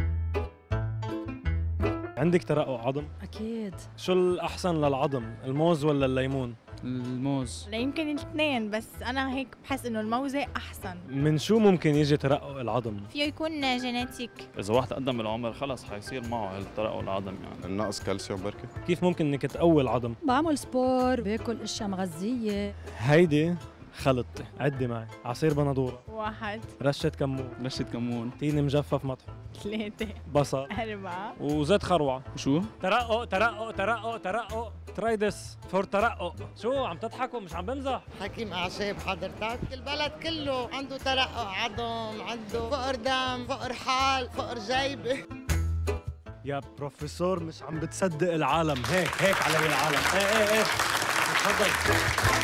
عندك ترقق عظم؟ اكيد. شو الاحسن للعظم، الموز ولا الليمون؟ الموز. لا يمكن الاثنين، بس انا هيك بحس انه الموزه احسن. من شو ممكن يجي ترقق العظم؟ فيه يكون جينيتيك، اذا واحد قدم بالعمر خلص حيصير معه هالترقق العظم، يعني النقص كالسيوم بركي. كيف ممكن انك تقوي العظم؟ بعمل سبور، باكل اشياء مغذيه. هيدي خلطتي، عدي معي. عصير بندوره واحد، رشة كمون رشة كمون، تين مجفف مطحون ثلاثة، بصل أربعة، وزيت خروعة. وشو؟ ترقق ترقق ترقق ترقق ترايدس فور ترقق. شو عم تضحكوا؟ مش عم بمزح. حكيم أعشاب حضرتك، البلد كله عنده ترقق عظم، عنده فقر دم، فقر حال، فقر جيبة. يا بروفيسور مش عم بتصدق العالم، هيك هيك علي العالم. ايه ايه ايه تفضل.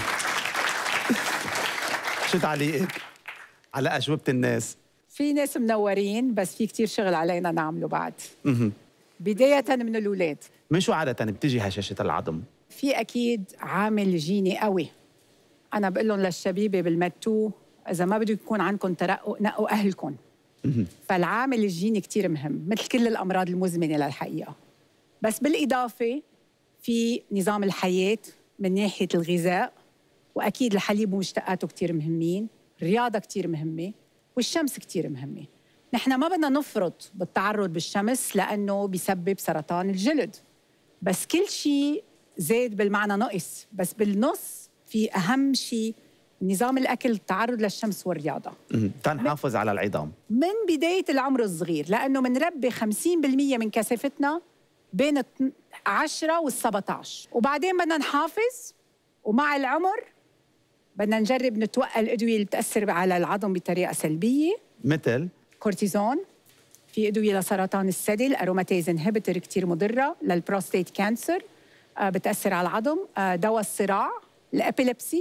شو تعليقك على أجوبة الناس؟ في ناس منورين بس في كتير شغل علينا نعمله بعد. بداية من الأولاد. من شو عادة بتجي هشاشة العظم؟ في أكيد عامل جيني قوي. أنا بقول لهم للشبيبة بالمتو إذا ما بده يكون عندكم ترقق نقوا أهلكم. فالعامل الجيني كتير مهم مثل كل الأمراض المزمنة للحقيقة. بس بالإضافة في نظام الحياة من ناحية الغذاء، وأكيد الحليب ومشتقاته كتير مهمين، الرياضة كتير مهمة، والشمس كتير مهمة. نحن ما بدنا نفرط بالتعرض بالشمس لأنه بيسبب سرطان الجلد، بس كل شيء زاد بالمعنى نقص، بس بالنص في أهم شيء نظام الأكل، التعرض للشمس والرياضة. تنحافظ على العظام من بداية العمر الصغير، لأنه منربي خمسين بالمية من كثافتنا بين عشرة والسبعة عشر، وبعدين بدنا نحافظ، ومع العمر بدنا نجرب نتوقع الأدوية اللي بتأثر على العظم بطريقة سلبية مثل كورتيزون. في أدوية لسرطان الثدي، الأروماتيز انهبيتور كتير مضرة، للبروستيت كانسر بتأثر على العظم، دواء الصراع، الأبيليبسي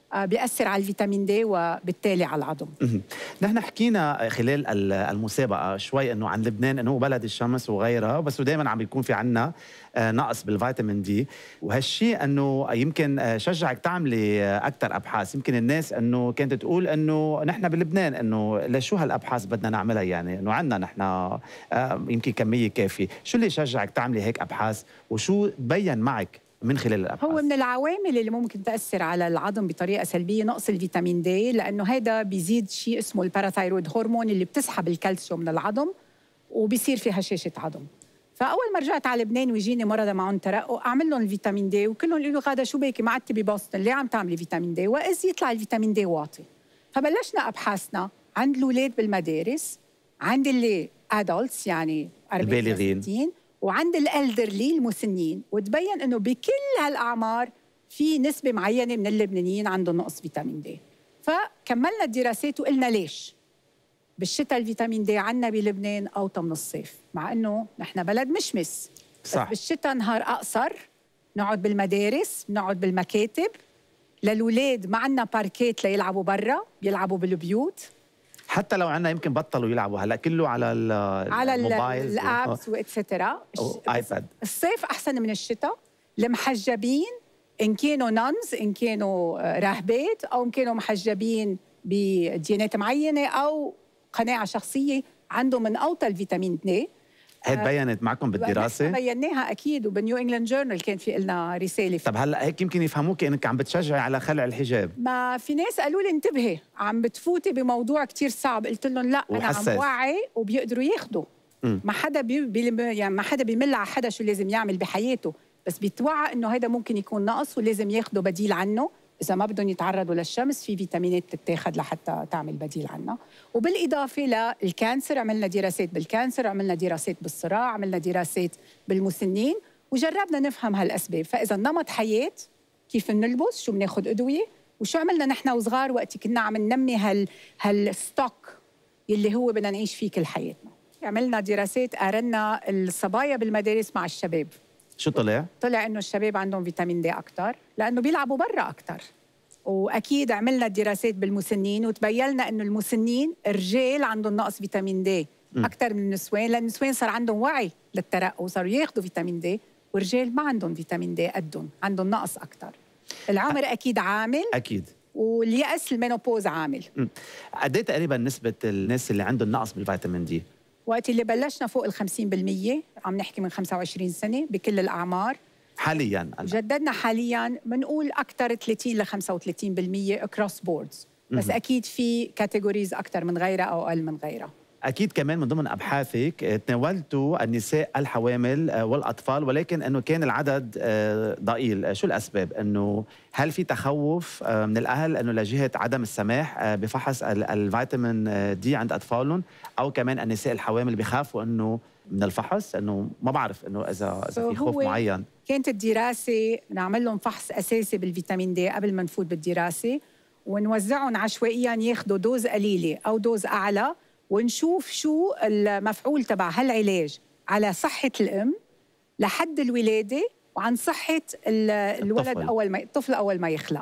بيأثر على الفيتامين دي وبالتالي على العظم. نحن حكينا خلال المسابقة شوي أنه عن لبنان أنه بلد الشمس وغيرها، بس دائما عم بيكون في عنا نقص بالفيتامين دي، وهالشيء أنه يمكن شجعك تعملي أكثر أبحاث. يمكن الناس أنه كانت تقول أنه نحن بلبنان أنه لشو هالأبحاث بدنا نعملها، يعني أنه عنا نحن يمكن كمية كافية. شو اللي شجعك تعملي هيك أبحاث وشو تبين معك من خلال الأبحاث؟ هو من العوامل اللي ممكن تأثر على العظم بطريقة سلبية نقص الفيتامين دي، لأنه هذا بيزيد شيء اسمه الباراثايرويد هرمون اللي بتسحب الكالسيوم من العظم وبيصير في هشاشة عظم. فأول ما رجعت على لبنان ويجيني مرضى معهم ترقق أعمل لهم الفيتامين دي، وكلهم يقولوا غاده شو بيكي ما عدتي ببoston ليه عم تعملي فيتامين دي؟ وإذ يطلع الفيتامين دي واطي. فبلشنا أبحاثنا عند الأولاد بالمدارس، عند اللي أدلتس يعني البالغين، وعند الالدرلي المسنين، وتبين انه بكل هالاعمار في نسبه معينه من اللبنانيين عندهم نقص فيتامين دي. فكملنا الدراسات وقلنا ليش بالشتاء الفيتامين دي عندنا بلبنان اوطى من الصيف، مع انه نحن بلد مشمس. صح. بس بالشتاء نهار اقصر، نقعد بالمدارس، نقعد بالمكاتب، للولاد ما عندنا باركات ليلعبوا برا، بيلعبوا بالبيوت. حتى لو عنا يمكن بطلوا يلعبوا هلا كله على على الموبايل الابس واتسترا. ايباد. الصيف احسن من الشتاء. المحجبين ان كانوا نانز، ان كانوا راهبات، او ان كانوا محجبين بديانات معينه او قناعه شخصيه، عندهم من اوطى الفيتامين دي. هي تبينت معكم بالدراسه؟ بيناها اكيد، وبالنيو انجلاند جورنال كان في لنا رساله. طب هلا هيك يمكن يفهموك انك عم بتشجعي على خلع الحجاب. ما في ناس قالوا لي انتبهي عم بتفوتي بموضوع كتير صعب، قلت لهم لا وحساس. انا عم وعي وبيقدروا ياخذوا. ما حدا بي بي يعني ما حدا بيمل على حدا شو لازم يعمل بحياته، بس بيتوعى انه هذا ممكن يكون نقص ولازم ياخذوا بديل عنه. إذا ما بدهم يتعرضوا للشمس في فيتامينات بتتاخد لحتى تعمل بديل عنها. وبالإضافة للكانسر عملنا دراسات بالكانسر، عملنا دراسات بالصراع، عملنا دراسات بالمسنين، وجربنا نفهم هالأسباب. فإذا نمط حياة، كيف بنلبس، شو بناخد أدوية، وشو عملنا نحن وصغار وقت كنا عم ننمي هال هالستوك يلي هو بدنا نعيش فيه كل حياتنا. عملنا دراسات قارنا الصبايا بالمدارس مع الشباب. شو طلع؟ طلع انه الشباب عندهم فيتامين دي اكثر لانه بيلعبوا برا اكثر. واكيد عملنا دراسات بالمسنين وتبينا انه المسنين الرجال عندهم نقص فيتامين دي اكثر من النسوان، لان النسوان صار عندهم وعي للترقق وصاروا ياخذوا فيتامين دي، والرجال ما عندهم فيتامين دي قدهم، عندهم نقص اكثر. العمر اكيد عامل، اكيد، واليأس المينوبوز عامل. قد ايه تقريبا نسبه الناس اللي عندهم نقص بالفيتامين دي؟ وقت اللي بلشنا فوق ال خمسين بالمية، عم نحكي من خمسة وعشرين سنة بكل الأعمار. حالياً جددنا حالياً بنقول أكثر ثلاثين ل خمسة وثلاثين بالمية أكروس بوردز، بس أكيد في كاتيجوريز أكثر من غيرها أو أقل من غيرها. أكيد كمان من ضمن أبحاثك تناولتوا النساء الحوامل والأطفال، ولكن أنه كان العدد ضئيل. شو الأسباب؟ أنه هل في تخوف من الأهل أنه لجهة عدم السماح بفحص الفيتامين دي عند أطفالهم، أو كمان النساء الحوامل بيخافوا أنه من الفحص، أنه ما بعرف أنه إذا إذا في خوف معين؟ كانت الدراسة نعمل لهم فحص أساسي بالفيتامين دي قبل ما نفوت بالدراسة، ونوزعهم عشوائياً ياخذوا دوز قليلة أو دوز أعلى، ونشوف شو المفعول تبع هالعلاج على صحة الأم لحد الولادة وعن صحة الولد الطفل. أول ما الطفل أول ما يخلق.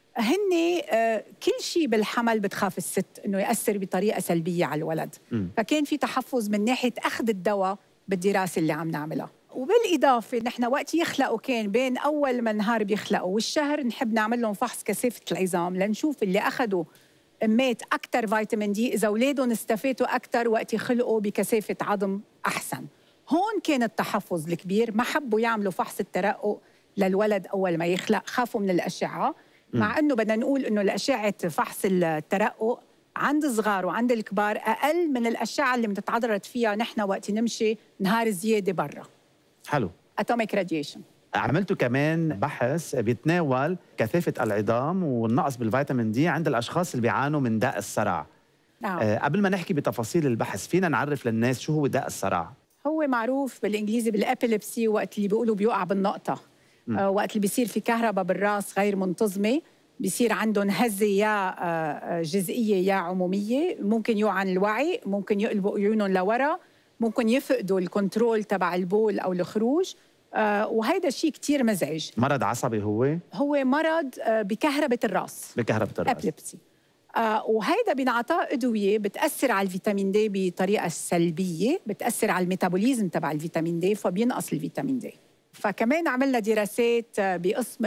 هن كل شيء بالحمل بتخاف الست إنه يأثر بطريقة سلبية على الولد. م. فكان في تحفظ من ناحية أخذ الدواء بالدراسة اللي عم نعملها. وبالإضافة نحن وقت يخلقوا كان بين أول ما نهار بيخلقوا والشهر نحب نعمل لهم فحص كثافة العظام لنشوف اللي أخذوا أمات أكثر فيتامين دي إذا أولادهم استفادوا أكثر وقت يخلقوا بكثافة عظم أحسن. هون كان التحفظ الكبير، ما حبوا يعملوا فحص الترقق للولد أول ما يخلق، خافوا من الأشعة. م. مع أنه بدنا نقول أنه الأشعة فحص الترقق عند الصغار وعند الكبار أقل من الأشعة اللي بنتعرض فيها نحن وقت نمشي نهار زيادة برا. حلو. atomic radiation. عملتوا كمان بحث بيتناول كثافة العظام والنقص بالفيتامين دي عند الأشخاص اللي بيعانوا من داء الصرع. نعم. آه قبل ما نحكي بتفاصيل البحث، فينا نعرف للناس شو هو داء الصرع؟ هو معروف بالإنجليزي بالأبيليبسي، وقت اللي بيقولوا بيوقع بالنقطة. آه وقت اللي بيصير في كهرباء بالراس غير منتظمة، بيصير عندهم هزة يا جزئية يا عمومية، ممكن يوقع عن الوعي، ممكن يقلبوا عيونهم لورا، ممكن يفقدوا الكنترول تبع البول أو الخروج، آه وهيدا شيء كتير مزعج. مرض عصبي هو؟ هو مرض آه بكهربة الراس. بكهربة الراس. ابليبسي. آه وهيدا بنعطاه أدوية بتأثر على الفيتامين دي بطريقة سلبية، بتأثر على الميتابوليزم تبع الفيتامين دي فبينقص الفيتامين دي. فكمان عملنا دراسات بقسم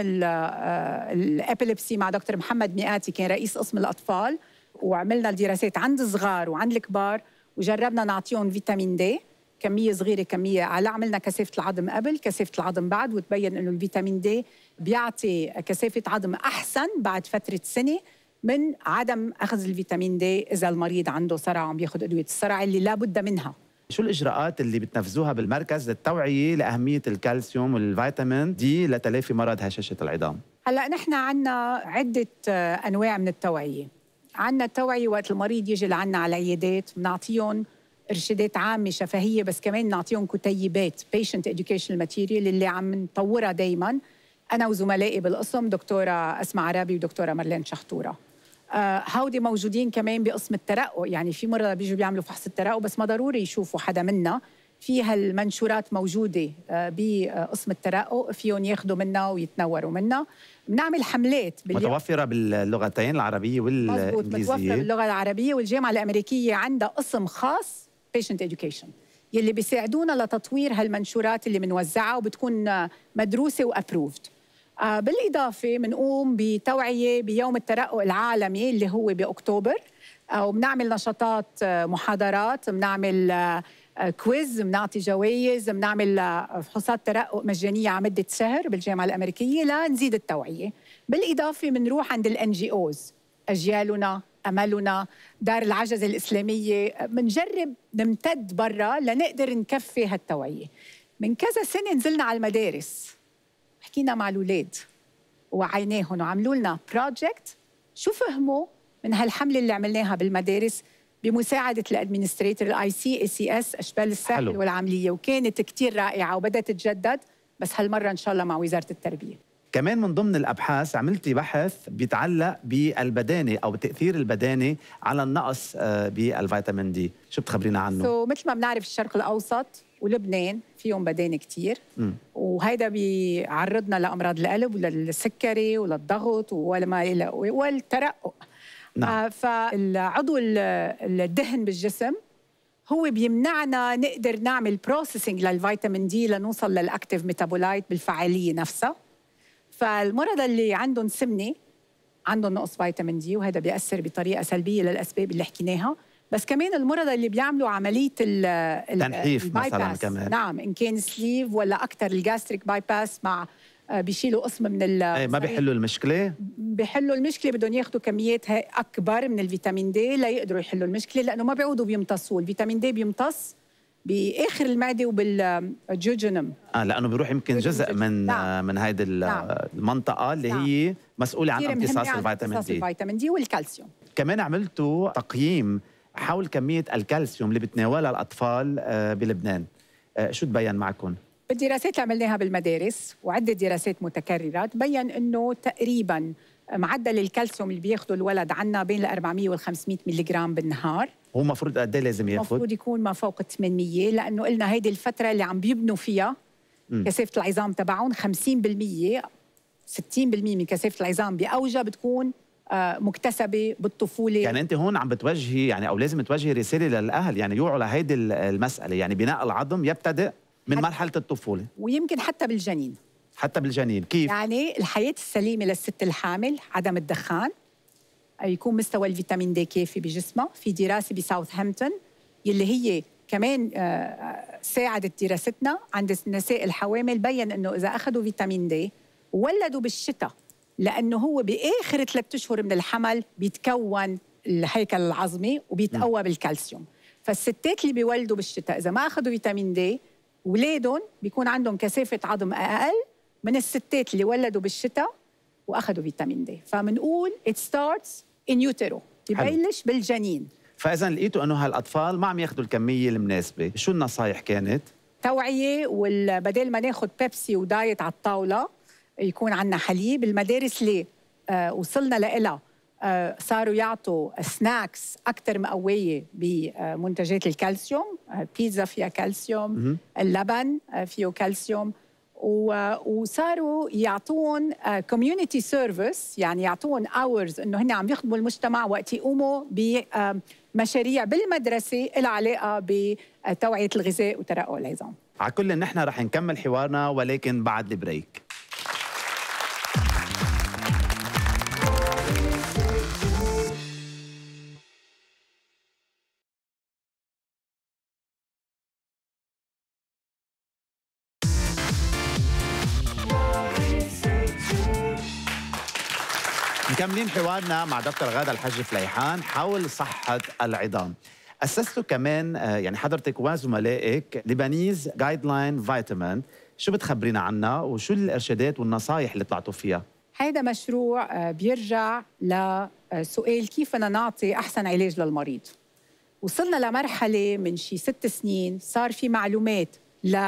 الابيليبسي مع دكتور محمد مئاتي، كان رئيس قسم الأطفال، وعملنا الدراسات عند الصغار وعند الكبار، وجربنا نعطيهم فيتامين دي كمية صغيرة كمية على عملنا كثافة العظم قبل كثافة العظم بعد، وتبين إنه الفيتامين دي بيعطي كثافة عظم أحسن بعد فترة سنة من عدم أخذ الفيتامين دي إذا المريض عنده صرع وعم بياخذ أدوية الصرع اللي لابد منها. شو الإجراءات اللي بتنفذوها بالمركز للتوعية لأهمية الكالسيوم والفيتامين دي لتلافي مرض هشاشة العظام؟ هلا نحن عنا عدة أنواع من التوعية. عنا التوعية وقت المريض يجي لعنا على العيادات، بنعطيهم إرشادات عامة شفهية، بس كمان نعطيهم كتيبات patient educational material اللي عم نطورها دايماً أنا وزملائي بالقسم دكتورة أسماء عرابي ودكتورة مارلين شحتورة. آه هودي موجودين كمان بقسم الترقق، يعني في مرة بيجوا بيعملوا فحص الترقق بس ما ضروري يشوفوا حدا منا، فيها المنشورات موجودة آه بقسم الترقق فيهم ياخدوا منها ويتنوروا منها. بنعمل حملات متوفرة باللغتين العربية والإنجليزية. مزبوط، متوفرة باللغة العربية، والجامعة الأمريكية عندها قسم خاص patient education يلي بيساعدونا لتطوير هالمنشورات اللي بنوزعها وبتكون مدروسة وأبروفد. آه بالإضافة بنقوم بتوعية بيوم الترقق العالمي اللي هو بأكتوبر، آه وبنعمل نشاطات آه محاضرات، بنعمل آه كويز، بنعطي جوائز، بنعمل آه فحوصات ترقق مجانية على مدة شهر بالجامعة الأمريكية لنزيد التوعية. بالإضافة بنروح عند الان جي اوز، أجيالنا، أملنا، دار العجز الإسلامية، بنجرب نمتد برا لنقدر نكفي هالتوعية. من كذا سنة نزلنا على المدارس، حكينا مع الأولاد وعيناهم وعملوا لنا بروجكت شو فهموا من هالحملة اللي عملناها بالمدارس بمساعدة الادمنستريتور الاي سي اي سي اس اشبال الساحل حلو. والعملية، وكانت كتير رائعة وبدأت تتجدد، بس هالمرة إن شاء الله مع وزارة التربية. كمان من ضمن الأبحاث عملتي بحث بيتعلق بالبدانة أو تأثير البدانة على النقص بالفيتامين دي، شو بتخبرينا عنه؟ so, مثل ما بنعرف الشرق الأوسط ولبنان فيهم بدانة كتير، م. وهيدا بيعرضنا لأمراض القلب وللسكري وللضغط وما إلى والترقق. نعم. آه فالعضو الدهن بالجسم هو بيمنعنا نقدر نعمل بروسيسنج للفيتامين دي لنوصل للأكتيف ميتابولايت بالفعالية نفسها. فالمرضى اللي عندهم سمنة عندهم نقص فيتامين دي، وهذا بيأثر بطريقة سلبية للأسباب اللي حكيناها. بس كمان المرضى اللي بيعملوا عملية التنحيف مثلا كمان، نعم إن كان سليف ولا أكثر الجاستريك باي باس، مع بيشيلوا قسم من ال ايه ما بيحلوا المشكلة؟ بيحلوا المشكلة، بدهم ياخذوا كميات أكبر من الفيتامين دي ليقدروا يحلوا المشكلة، لأنه ما بيعودوا بيمتصوا الفيتامين دي، بيمتص باخر المعده وبالجوجنم. اه لانه بيروح يمكن جزء من نعم. من هيدي نعم. المنطقه اللي نعم. هي مسؤوله عن امتصاص الفيتامين دي الفيتامين دي والكالسيوم. كمان عملتوا تقييم حول كميه الكالسيوم اللي بتناولها الاطفال بلبنان، شو تبين معكم؟ بالدراسات اللي عملناها بالمدارس وعده دراسات متكرره تبين انه تقريبا معدل الكالسيوم اللي بياخده الولد عنا بين ال أربعمية وال خمسمية ملي جرام بالنهار. هو المفروض قد ايه لازم ياخذ؟ المفروض يكون ما فوق ثمانمية، لانه قلنا هيدي الفتره اللي عم بيبنوا فيها كثافه العظام تبعهم خمسين بالمية ستين بالمية من كثافه العظام باوجها بتكون مكتسبه بالطفوله. يعني انت هون عم بتوجهي يعني او لازم توجهي رساله للاهل يعني يوعوا لهيدي المساله، يعني بناء العظم يبتدئ من مرحله الطفوله ويمكن حتى بالجنين. حتى بالجنين كيف؟ يعني الحياه السليمه للست الحامل، عدم الدخان، يكون مستوى الفيتامين دي كافي بجسمها. في دراسه بساوثهامبتون يلي هي كمان ساعدت دراستنا عند النساء الحوامل، بين انه اذا اخذوا فيتامين دي وولدوا بالشتاء، لانه هو باخر ثلاث اشهر من الحمل بيتكون الهيكل العظمي وبيتقوى بالكالسيوم. فالستات اللي بيولدوا بالشتاء اذا ما اخذوا فيتامين دي اولادهم بيكون عندهم كثافه عظم اقل من الستات اللي ولدوا بالشتاء واخذوا فيتامين دي. فمنقول it starts in utero، ببلش بالجنين. فاذا لقيتوا انه هالاطفال ما عم ياخذوا الكميه المناسبه، شو النصائح كانت؟ توعيه، وبدل ما ناخذ بيبسي ودايت على الطاوله يكون عندنا حليب. المدارس اللي آه وصلنا لها آه صاروا يعطوا سناكس اكثر مقويه بمنتجات الكالسيوم. البيتزا فيها كالسيوم، اللبن آه فيه كالسيوم، وصاروا يعطون كوميونتي سيرفيس، يعني يعطون اورز انه هن عم يخدموا المجتمع وقت يقوموا بمشاريع بالمدرسه لها علاقه بتوعيه الغذاء وترقق العظام. على كل نحن رح نكمل حوارنا ولكن بعد البريك. مكملين حوارنا مع دكتور غادة الحج فليحان حول صحة العظام. أسستوا كمان يعني حضرتك وزملائك لبنيز جايد لاين فيتامين، شو بتخبرينا عنها وشو الإرشادات والنصائح اللي طلعتوا فيها؟ هيدا مشروع بيرجع لسؤال كيف بدنا نعطي أحسن علاج للمريض. وصلنا لمرحلة من شي ست سنين صار في معلومات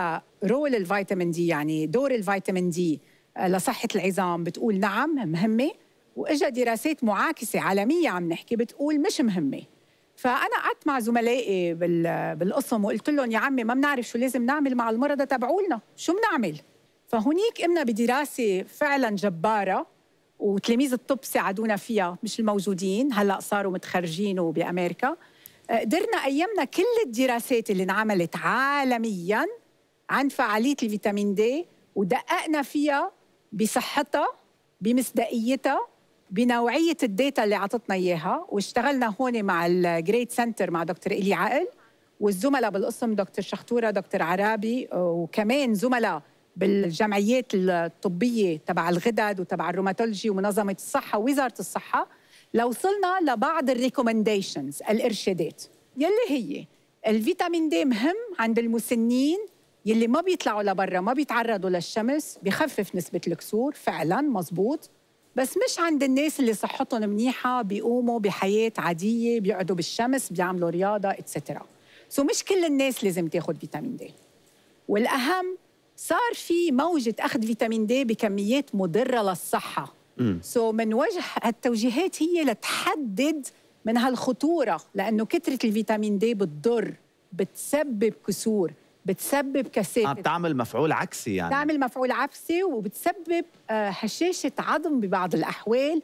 لرول الفيتامين دي، يعني دور الفيتامين دي لصحة العظام، بتقول نعم مهمة، واجا دراسات معاكسه عالميه عم نحكي بتقول مش مهمه. فانا قعدت مع زملائي بالقسم وقلت لهم يا عمي ما بنعرف شو لازم نعمل مع المرضى تبعولنا، شو بنعمل؟ فهونيك قمنا بدراسه فعلا جباره، وتلاميذ الطب ساعدونا فيها مش الموجودين، هلا صاروا متخرجين وبامريكا. قدرنا ايامنا كل الدراسات اللي انعملت عالميا عن فعاليه الفيتامين دي ودققنا فيها بصحتها بمصداقيتها بنوعية الداتا اللي عطتنا إياها، واشتغلنا هون مع الجريد سنتر مع دكتور إلي عقل والزملاء بالقسم دكتور شخطورة دكتور عرابي، وكمان زملاء بالجمعيات الطبية تبع الغدد وتبع الروماتولوجي ومنظمة الصحة ووزارة الصحة، لوصلنا لبعض الريكومنديشنز الإرشادات يلي هي الفيتامين دي مهم عند المسنين يلي ما بيطلعوا لبرا ما بيتعرضوا للشمس، بيخفف نسبة الكسور فعلا مزبوط، بس مش عند الناس اللي صحتهم منيحة بيقوموا بحياة عادية بيقعدوا بالشمس بيعملوا رياضة اتسترا. سو مش كل الناس لازم تاخد فيتامين دي. والأهم صار في موجة أخذ فيتامين دي بكميات مضرة للصحة. سو من وجه التوجيهات هي لتحدد من هالخطورة، لأنه كثرة الفيتامين دي بتضر، بتسبب كسور، بتسبب كثافة، عم تعمل مفعول عكسي، يعني تعمل مفعول عكسي وبتسبب هشاشة عظم ببعض الأحوال،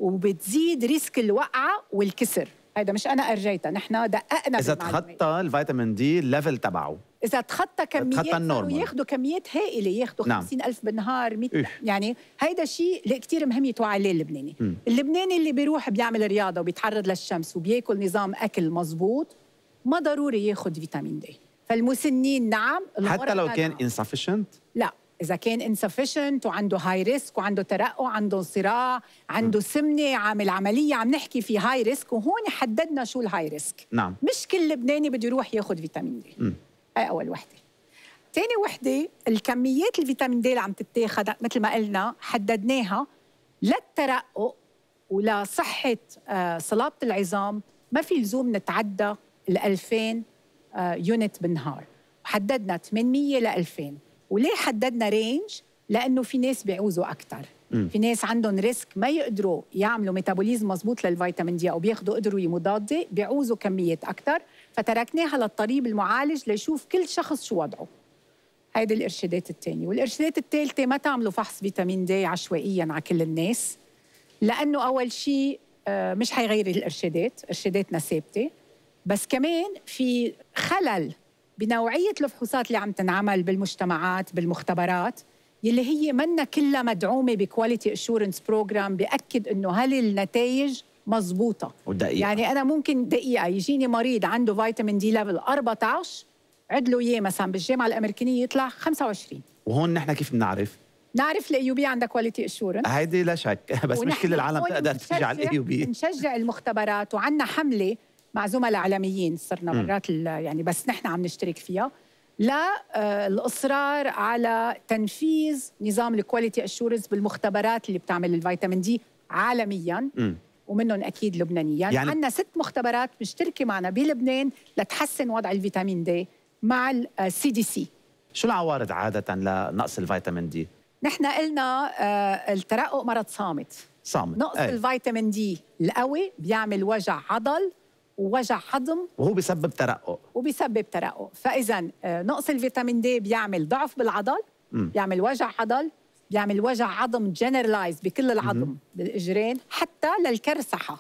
وبتزيد ريسك الوقعة والكسر. هذا مش أنا أرجيتها، نحن دققنا إذا تخطى الفيتامين دي الليفل تبعه، إذا تخطى كميات صاروا ياخذوا كميات هائلة، ياخذوا نعم. خمسين ألف بالنهار مئة، يعني هيدا شيء اللي كثير مهم يتوعى عليه اللبناني. م. اللبناني اللي بيروح بيعمل رياضة وبيتعرض للشمس وبياكل نظام أكل مزبوط ما ضروري ياخذ فيتامين دي. فالمسنين نعم، حتى لو كان insufficient؟ لا، إذا كان insufficient وعنده هاي ريسك وعنده ترقق، عنده صراع، عنده م. سمنة، عامل عملية، عم نحكي في هاي ريسك، وهون حددنا شو الهاي ريسك. نعم. مش كل لبناني بده يروح ياخذ فيتامين دي. م. هاي أول وحدة. تاني وحدة الكميات الفيتامين دي اللي عم تتاخد مثل ما قلنا حددناها للترقق ولصحة آه صلابة العظام، ما في لزوم نتعدى ال ألفين آه يونت بالنهار، وحددنا ثمانمية ل ألفين. وليه حددنا رينج؟ لأنه في ناس بيعوزوا أكثر، في ناس عندهم ريسك ما يقدروا يعملوا ميتابوليزم مزبوط للفيتامين دي أو بياخدوا أدوية مضادة، بيعوزوا كميات أكثر، فتركناها للطبيب المعالج ليشوف كل شخص شو وضعه. هيدي الإرشادات الثانية. والإرشادات الثالثة ما تعملوا فحص فيتامين دي عشوائياً على كل الناس، لأنه أول شيء مش حيغير الإرشادات، إرشاداتنا ثابتة، بس كمان في خلل بنوعية الفحوصات اللي عم تنعمل بالمجتمعات بالمختبرات، يلي هي منا كلها مدعومة بكواليتي أشورنس بروجرام بيأكد إنه هل النتائج مزبوطة ودقيقة. يعني أنا ممكن دقيقة يجيني مريض عنده فيتامين دي ليفل أربعة عشر، عدلوا إياه مثلا بالجامعة الأمريكية يطلع خمسة وعشرين. وهون نحن كيف بنعرف؟ نعرف الاي يو بي عندها كواليتي اشورنس، هيدي لا شك، بس مش كل العالم تقدر تيجي على الاي يو بي. نشجع المختبرات، وعندنا حمله مع زملاء عالميين صرنا مرات يعني بس نحن عم نشترك فيها للإصرار على تنفيذ نظام الكواليتي اشورنس بالمختبرات اللي بتعمل الفيتامين دي عالميا، م. ومنهم اكيد لبنانيا. يعني عندنا ست مختبرات مشتركه معنا بلبنان لتحسن وضع الفيتامين دي مع السي دي سي. شو العوارض عاده لنقص الفيتامين دي؟ نحن قلنا آه الترقق مرض صامت. صامت. نقص أي. الفيتامين دي القوي بيعمل وجع عضل ووجع عظم، وهو بيسبب ترقق وبيسبب ترقق. فإذا آه نقص الفيتامين دي بيعمل ضعف بالعضل، بيعمل وجع عضل، بيعمل وجع عظم جنرالايز بكل العظم بالاجرين حتى للكرسحه.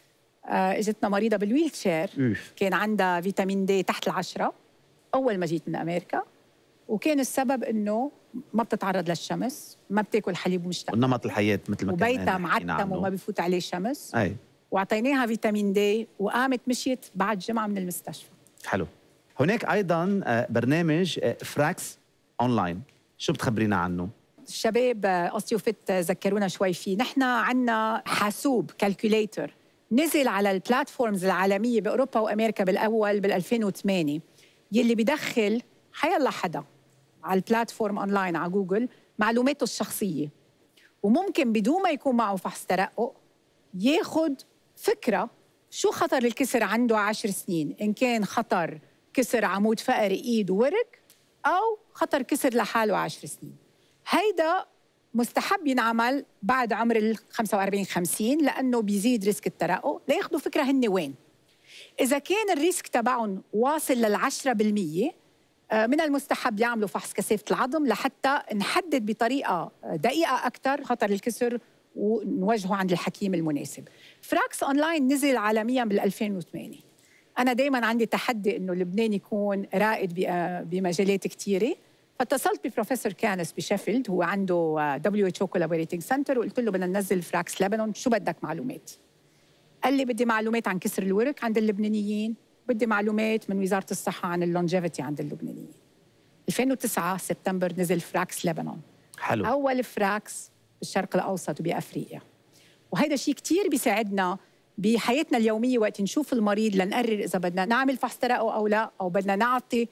آه اجتنا مريضه بالويل شير كان عندها فيتامين دي تحت العشرة اول ما جيت من امريكا، وكان السبب انه ما بتتعرض للشمس، ما بتاكل حليب ومشتق، ونمط الحياه مثل ما كنا وبيتها معتم وما بفوت عليه شمس. اي واعطيناها فيتامين دي وقامت مشيت بعد جمعه من المستشفى. حلو. هناك ايضا برنامج فراكس اونلاين، شو بتخبرينا عنه؟ الشباب اوستيوفيت ذكرونا شوي فيه. نحن عندنا حاسوب كالكوليتر نزل على البلاتفورمز العالميه باوروبا وامريكا بالاول بال ألفين وثمانية، يلي بدخل حيلا حدا على البلاتفورم اونلاين على جوجل معلوماته الشخصيه، وممكن بدون ما يكون معه فحص ترقق ياخذ فكره شو خطر الكسر عنده عشر سنين، ان كان خطر كسر عمود فقري ايد وورك او خطر كسر لحاله عشر سنين. هيدا مستحب ينعمل بعد عمر ال خمسة وأربعين خمسين لانه بيزيد ريسك الترقق، لياخذوا فكره هن وين. اذا كان الريسك تبعهم واصل للعشرة بالمية من المستحب يعملوا فحص كثافه العظم لحتى نحدد بطريقه دقيقه اكثر خطر الكسر ونوجهه عند الحكيم المناسب. فراكس اونلاين نزل عالميا بال ألفين وثمانية. انا دائما عندي تحدي انه لبنان يكون رائد بمجالات كثيره، فاتصلت ببروفيسور كانس بشيفيلد، هو عنده دبليو اتش او كولابوريتنج سنتر، وقلت له بدنا ننزل فراكس لبنان، شو بدك معلومات؟ قال لي بدي معلومات عن كسر الورك عند اللبنانيين، بدي معلومات من وزاره الصحه عن اللونجيفيتي عند اللبنانيين. ألفين وتسعة سبتمبر نزل فراكس لبنان. حلو. اول فراكس بالشرق الاوسط وبافريقيا. وهذا شيء كثير بيساعدنا بحياتنا اليوميه وقت نشوف المريض لنقرر اذا بدنا نعمل فحص ترقق او لا، او بدنا نعطي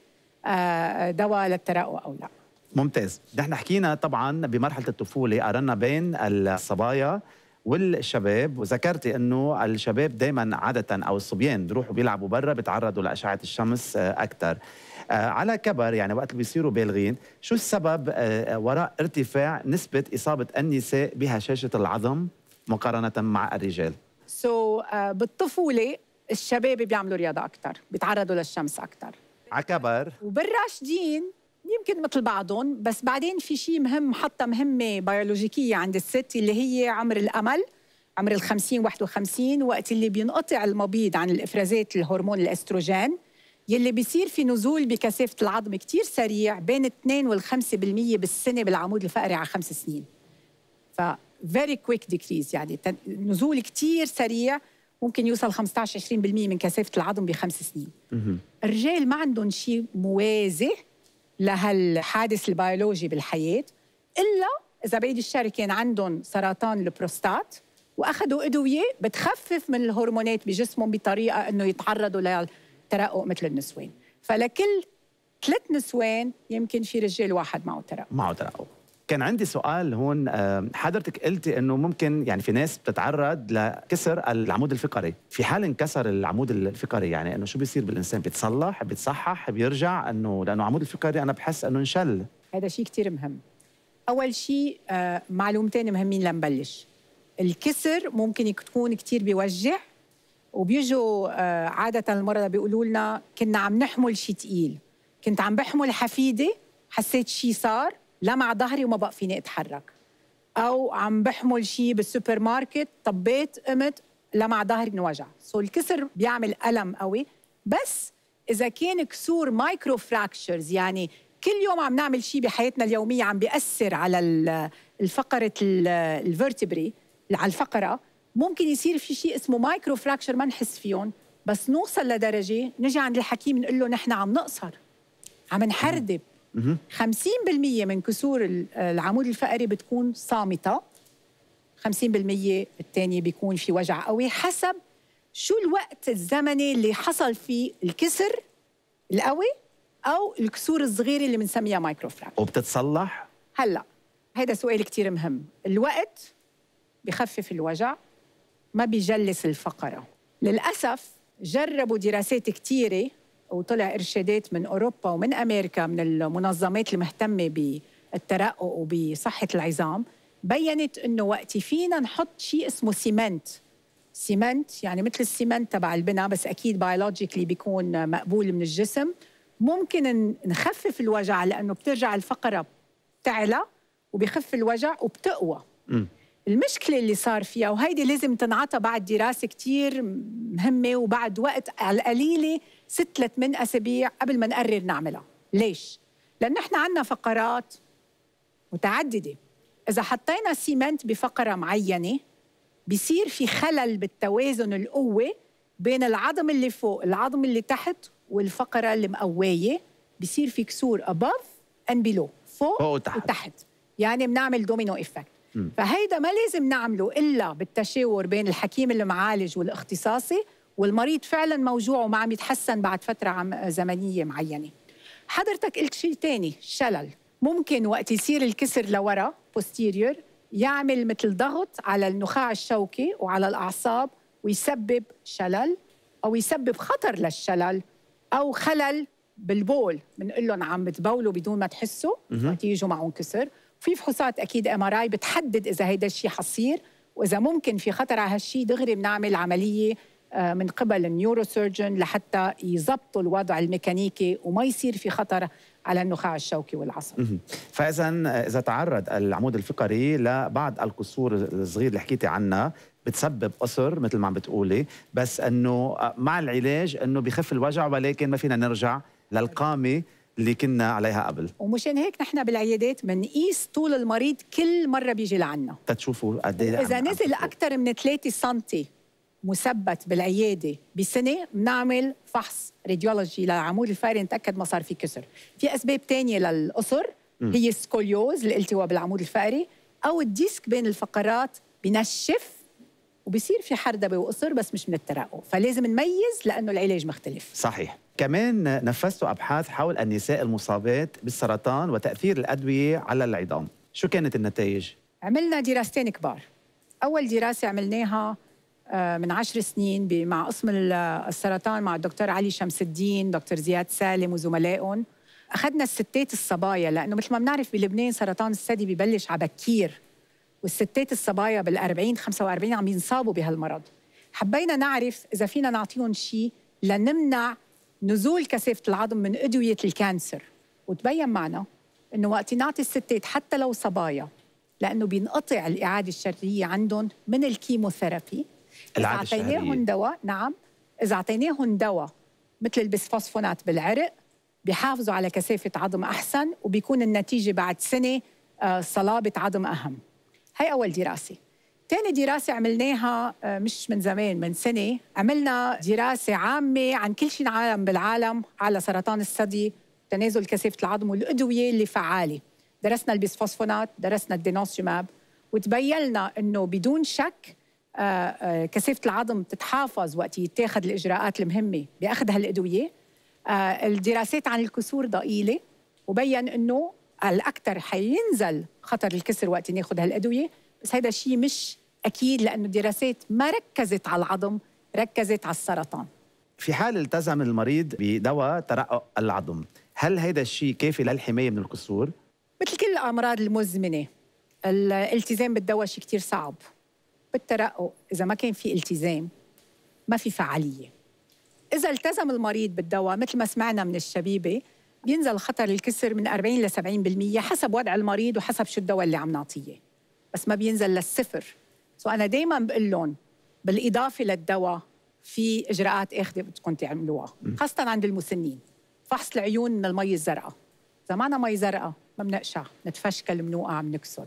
دواء للترقق او لا. ممتاز. نحن حكينا طبعا بمرحله الطفوله قارنا بين الصبايا والشباب، وذكرتي انه الشباب دائما عاده او الصبيان بيروحوا بيلعبوا برا بيتعرضوا لاشعه الشمس اكثر. على كبر يعني وقت اللي بيصيروا بالغين، شو السبب وراء ارتفاع نسبه اصابه النساء بهشاشه العظم مقارنه مع الرجال؟ سو so, uh, بالطفوله الشباب بيعملوا رياضه اكثر، بيتعرضوا للشمس اكثر. على كبر وبالراشدين يمكن مثل بعضهم، بس بعدين في شيء مهم، محطة مهمة بيولوجيكية عند الست اللي هي عمر الأمل، عمر الخمسين واحد وخمسين، وقت اللي بينقطع المبيض عن الإفرازات الهرمون الأستروجين، يلي بيصير في نزول بكثافة العظم كتير سريع بين اثنين والخمسة بالمية بالسنة بالعمود الفقري على خمس سنين. ف very quick decrease، يعني نزول كتير سريع ممكن يوصل خمسة عشر عشرين بالمية من كثافة العظم بخمس سنين. الرجال ما عندهم شيء موازي لهالحادث البيولوجي بالحياة، إلا إذا بعيد الشر كان عندهم سرطان البروستات وأخذوا أدوية بتخفف من الهرمونات بجسمهم بطريقة أنه يتعرضوا للترقق مثل النسوان. فلكل ثلاث نسوان يمكن في رجال واحد معه ترقق. معه ترقق. كان عندي سؤال هون، حضرتك قلتي انه ممكن يعني في ناس بتتعرض لكسر العمود الفقري، في حال انكسر العمود الفقري يعني انه شو بيصير بالانسان؟ بيتصلح، بيتصحح، بيرجع؟ انه لانه العمود الفقري انا بحس انه انشل. هذا شيء كثير مهم. اول شيء معلومتين مهمين لنبلش. الكسر ممكن تكون كثير بيوجع، وبيجوا عاده المرضى بيقولوا لنا كنا عم نحمل شيء ثقيل، كنت عم بحمل حفيده حسيت شيء صار لمع ظهري وما بقى فيني اتحرك، او عم بحمل شيء بالسوبر ماركت طبيت قمت لمع ظهري انوجع. سو الكسر بيعمل الم قوي، بس اذا كان كسور مايكرو فراكشرز، يعني كل يوم عم نعمل شيء بحياتنا اليوميه عم بياثر على الفقره الفرتبري على الفقره، ممكن يصير في شيء اسمه مايكرو فراكشر ما نحس فيهم، بس نوصل لدرجه نجي عند الحكيم نقول له نحن عم نقصر، عم نحردب. خمسين بالمية من كسور العمود الفقري بتكون صامتة، خمسين بالمية الثاني بيكون في وجع قوي، حسب شو الوقت الزمني اللي حصل فيه الكسر القوي أو الكسور الصغيرة اللي بنسميها مايكرو فراكشر. وبتتصلح؟ هلأ هيدا سؤال كتير مهم. الوقت بخفف الوجع، ما بيجلس الفقرة. للأسف جربوا دراسات كتيرة وطلع إرشادات من أوروبا ومن أمريكا من المنظمات المهتمة بالترقق وبصحة العظام، بيّنت إنه وقت فينا نحط شيء اسمه سيمنت. سيمنت يعني مثل السيمنت تبع البناء، بس أكيد بيولوجيكلي بيكون مقبول من الجسم، ممكن نخفف الوجع لأنه بترجع الفقرة بتعلى وبيخف الوجع وبتقوى. م. المشكلة اللي صار فيها، وهيدي لازم تنعطى بعد دراسة كتير مهمة وبعد وقت على القليلة ست لثمان أسابيع قبل ما نقرر نعملها. ليش؟ لأن احنا عنا فقرات متعددة. إذا حطينا سيمنت بفقرة معينة بيصير في خلل بالتوازن القوة بين العظم اللي فوق العظم اللي تحت والفقرة اللي مقواية، بيصير في كسور above and below، فوق وتحت, وتحت. يعني بنعمل دومينو إفكت. فهيدا ما لازم نعمله إلا بالتشاور بين الحكيم المعالج والاختصاصي والمريض فعلا موجوع وما عم يتحسن بعد فترة عم زمنية معينة. حضرتك قلت شيء تاني، شلل. ممكن وقت يصير الكسر لورا posterior يعمل مثل ضغط على النخاع الشوكي وعلى الأعصاب ويسبب شلل أو يسبب خطر للشلل أو خلل بالبول. بنقول لهم عم بتبولوا بدون ما تحسوا وقت يجوا معهم كسر. في فحوصات اكيد ام ار اي بتحدد اذا هيدا الشيء حصير، واذا ممكن في خطر على هالشيء دغري بنعمل عمليه من قبل النيوروسيرجن لحتى يضبطوا الوضع الميكانيكي وما يصير في خطر على النخاع الشوكي والعصب. فاذا اذا تعرض العمود الفقري لبعض الكسور الصغير اللي حكيتي عنها بتسبب قصر مثل ما عم بتقولي، بس انه مع العلاج انه بخف الوجع ولكن ما فينا نرجع للقامه اللي كنا عليها قبل. ومشان هيك نحن بالعيادات بنقيس طول المريض كل مره بيجي لعنا تتشوفوا قد ايه. اذا نزل اكثر من ثلاثة سنتي مثبت بالعياده بسنه بنعمل فحص راديولوجي للعمود الفقري نتاكد ما صار في كسر. في اسباب ثانيه للقصر هي السكوليوز الالتواء بالعمود الفقري او الديسك بين الفقرات بنشف وبصير في حردبه وقصر بس مش من الترقق، فلازم نميز لانه العلاج مختلف. صحيح. كمان نفذتوا ابحاث حول النساء المصابات بالسرطان وتاثير الادويه على العظام، شو كانت النتائج؟ عملنا دراستين كبار. اول دراسه عملناها من عشر سنين مع قسم السرطان مع الدكتور علي شمس الدين، دكتور زياد سالم وزملائهم. اخذنا الستات الصبايا لانه مثل ما بنعرف بلبنان سرطان الثدي ببلش على بكير، والستات الصبايا بالأربعين خمسة وأربعين عم ينصابوا بهالمرض. حبينا نعرف إذا فينا نعطيهم شيء لنمنع نزول كثافة العظم من أدوية الكانسر، وتبين معنا إنه وقت نعطي الستات حتى لو صبايا لأنه بينقطع الإعادة الشهرية عندهم من الكيموثيرابي. إذا أعطيناهم دواء، نعم، إذا أعطيناهم دواء مثل البسفوسفونات بالعرق بيحافظوا على كثافة عظم أحسن وبيكون النتيجة بعد سنة صلابة عظم أهم. هي أول دراسة. تاني دراسة عملناها مش من زمان، من سنة، عملنا دراسة عامة عن كل شيء عالم بالعالم على سرطان الثدي، تنازل كثافة العظم والأدوية اللي فعالة. درسنا البسفوسفونات، درسنا الدينوسيماب، وتبيننا إنه بدون شك كثافة العظم تتحافظ وقت يتاخذ الإجراءات المهمة بأخذ هالأدوية. الدراسات عن الكسور ضئيلة وبين إنه الأكثر حينزل خطر الكسر وقت ناخذ هالأدوية، بس هذا الشيء مش أكيد لأنه الدراسات ما ركزت على العظم، ركزت على السرطان. في حال التزم المريض بدواء ترقق العظم، هل هذا الشيء كافي للحماية من الكسور؟ مثل كل الأمراض المزمنة الالتزام بالدواء شيء كتير صعب. بالترقق إذا ما كان في التزام ما في فعالية. إذا التزم المريض بالدواء مثل ما سمعنا من الشبيبة بينزل خطر الكسر من أربعين إلى سبعين بالمية حسب وضع المريض وحسب شو الدواء اللي عم نعطيه، بس ما بينزل للصفر. سو أنا دايماً بقول لهم بالإضافة للدواء في إجراءات آخذة بدكم تعملوها، خاصة عند المسنين. فحص العيون من المي الزرقاء، إذا معنا مي زرقاء ما بنقشع، نتفشكل، بنوقع، بنكسر.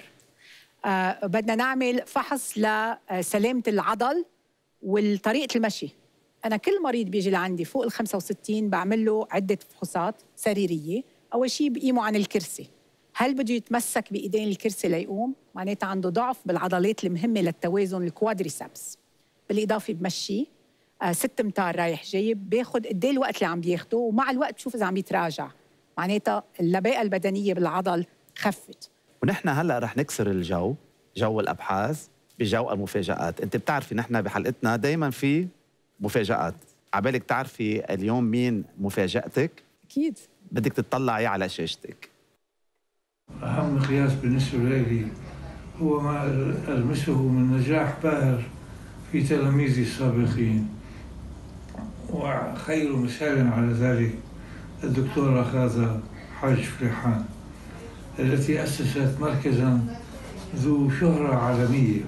آه بدنا نعمل فحص لسلامة العضل والطريقة المشي. أنا كل مريض بيجي لعندي فوق ال خمسة وستين بعمل له عدة فحوصات سريرية. أول شيء بقيمه عن الكرسي، هل بده يتمسك بإيدين الكرسي ليقوم؟ معناتها عنده ضعف بالعضلات المهمة للتوازن، الكوادريسبس. بالإضافة بمشي آه ست امتار رايح جايب، باخد قد ايه الوقت اللي عم بياخده، ومع الوقت بشوف إذا عم يتراجع، معناتها اللباقة البدنية بالعضل خفت. ونحن هلا رح نكسر الجو، جو الأبحاث بجو المفاجآت. أنت بتعرفي نحن بحلقتنا دايما في مفاجآت. عبالك تعرفي اليوم مين مفاجأتك؟ أكيد بدك تطلعي على شاشتك. أهم مقياس بالنسبة لي هو ما ألمسه من نجاح باهر في تلاميذي السابقين، وخير مثال على ذلك الدكتورة غادة حاج فليحان. التي أسست مركزا ذو شهرة عالمية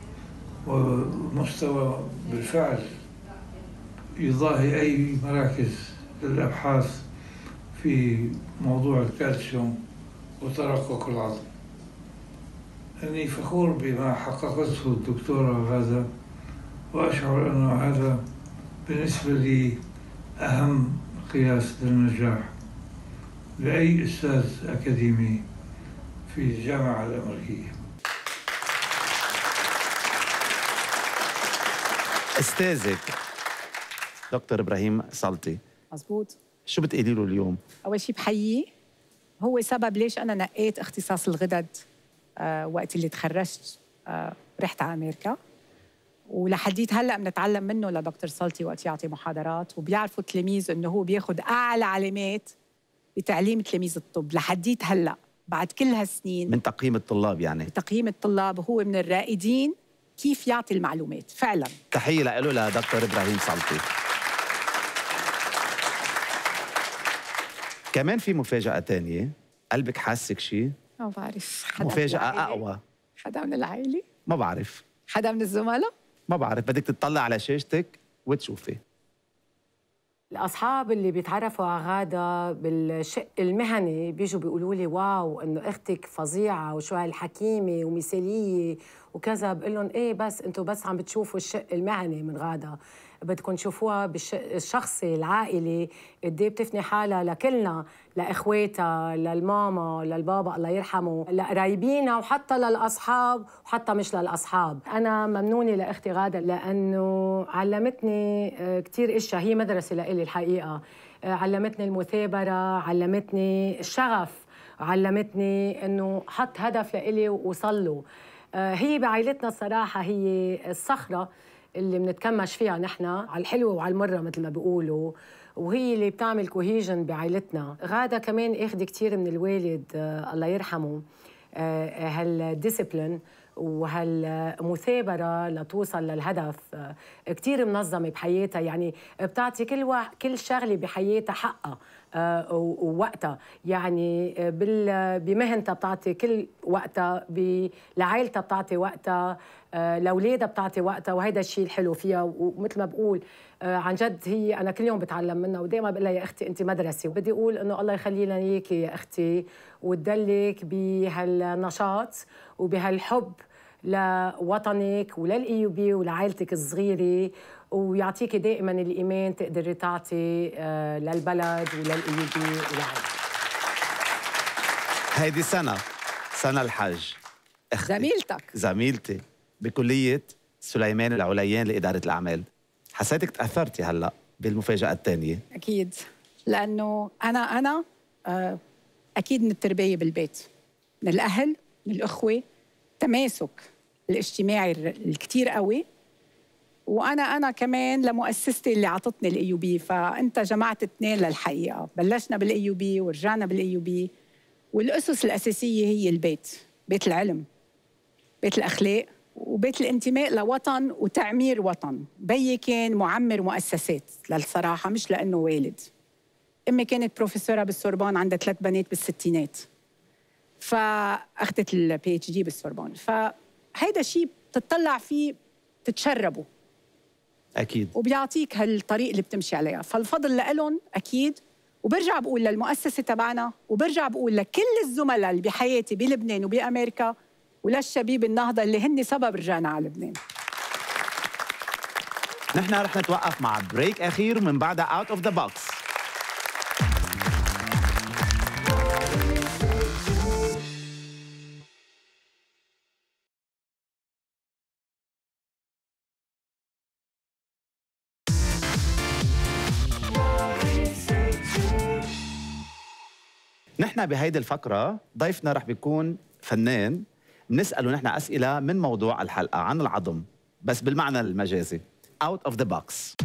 ومستوى بالفعل يضاهي أي مراكز للأبحاث في موضوع الكالسيوم وترقق العظم. أني فخور بما حققته الدكتورة غادة، وأشعر أن هذا بالنسبة لي أهم قياس للنجاح لأي أستاذ أكاديمي في الجامعة الأمريكية. أستاذك دكتور إبراهيم سلطي، مزبوط، شو بتقولي له اليوم؟ أول شيء بحييه، هو سبب ليش أنا نقيت اختصاص الغدد آه وقت اللي تخرجت آه رحت على أمريكا، ولحديت هلا بنتعلم منه لدكتور سلطي وقت يعطي محاضرات، وبيعرفوا التلاميذ انه هو بياخذ اعلى علامات بتعليم تلاميذ الطب لحديت هلا بعد كل هالسنين. من تقييم الطلاب يعني؟ تقييم الطلاب، هو من الرائدين كيف يعطي المعلومات فعلا. تحيه له لدكتور ابراهيم سلطي. كمان في مفاجأة تانية، قلبك حاسك شيء؟ ما بعرف. مفاجأة أقوى. حدا من العائلة؟ ما بعرف. حدا من الزملاء؟ ما بعرف، بدك تطلع على شاشتك وتشوفي. الأصحاب اللي بيتعرفوا على غادة بالشق المهني بيجوا بيقولوا لي واو إنه أختك فظيعة وشو هالحكيمة ومثالية وكذا، بقول لهم إيه بس أنتوا بس عم بتشوفوا الشق المهني من غادة، بدكم تشوفوها بالشق الشخصي العائلي قد ايه بتفني حالها لكلنا، لاخواتها، للماما، للبابا الله يرحمه، لقرايبينا وحتى للاصحاب وحتى مش للاصحاب. انا ممنونه لاختي غاده لانه علمتني كثير اشياء، هي مدرسه لإلي الحقيقه، علمتني المثابره، علمتني الشغف، علمتني انه حط هدف لإلي ووصل له. هي بعائلتنا الصراحه هي الصخره اللي بنتكمش فيها نحن على الحلوة وعلى المرة مثل ما بيقولوا، وهي اللي بتعمل كوهيجن بعائلتنا. غادة كمان اخذ كثير من الوالد آه الله يرحمه، آه هالديسيبلين وهالمثابرة لتوصل للهدف، آه كثير منظمة بحياتها، يعني بتعطي كل وا... كل شغلة بحياتها حقها آه ووقتها، يعني بال... بمهنتها بتعطي كل وقتها، ب... لعائلتها بتعطي وقتها، آه لاولادها بتعطي وقتها، وهيدا الشيء الحلو فيها. ومثل ما بقول آه عن جد هي انا كل يوم بتعلم منها، ودائما بقول لها يا اختي انت مدرسه، وبدي اقول انه الله يخلي لنا اياكي يا اختي وتدلك بهالنشاط وبهالحب لوطنك وللاي يو بي ولعائلتك الصغيره، ويعطيكي دائما الايمان تقدري تعطي آه للبلد وللاي يو بي ولعائلتك. هيدي سنه سنه الحج، أختي زميلتك زميلتي بكليه سليمان العليان لاداره الاعمال، حسيتك تاثرتي هلا بالمفاجاه الثانيه؟ اكيد، لانه انا انا آه اكيد من التربيه بالبيت، من الاهل، من الاخوه، تماسك الاجتماعي الكثير قوي، وانا انا كمان لمؤسستي اللي عطتني الاي يو بي، فانت جمعت اثنين للحقيقه، بلشنا بالاي يو بي ورجعنا بالاي يو بي، والاسس الاساسيه هي البيت، بيت العلم، بيت الاخلاق، وبيت الانتماء لوطن وتعمير وطن. بيي كان معمر مؤسسات للصراحه، مش لانه والد. امي كانت بروفيسوره بالسوربون، عندها ثلاث بنات بالستينات، فاخذت البي اتش دي بالسوربون، فهيدا شيء بتطلع فيه تتشربه اكيد، وبيعطيك هالطريق اللي بتمشي عليها، فالفضل لهم اكيد. وبرجع بقول للمؤسسه تبعنا، وبرجع بقول لكل الزملاء اللي بحياتي بلبنان وبامريكا، وللشبيب النهضه اللي هن سبب رجعنا على لبنان. نحن رح نتوقف مع بريك اخير، ومن بعدها اوت اوف ذا بوكس. نحن بهيدي الفقرة ضيفنا رح بيكون فنان، بنسأله نحن أسئلة من موضوع الحلقة عن العظم، بس بالمعنى المجازي، out of the box.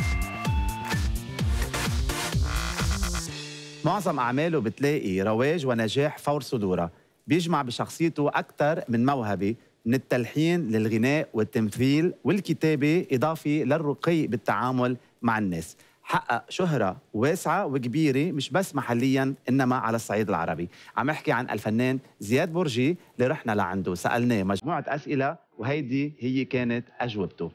معظم أعماله بتلاقي رواج ونجاح فور صدورها، بيجمع بشخصيته أكثر من موهبة، من التلحين للغناء والتمثيل والكتابة، إضافة للرقي بالتعامل مع الناس. حقق شهرة واسعة وكبيرة مش بس محلياً إنما على الصعيد العربي. عم احكي عن الفنان زياد بورجي اللي رحنا لعنده سألناه مجموعة أسئلة وهيدي هي كانت أجوبته.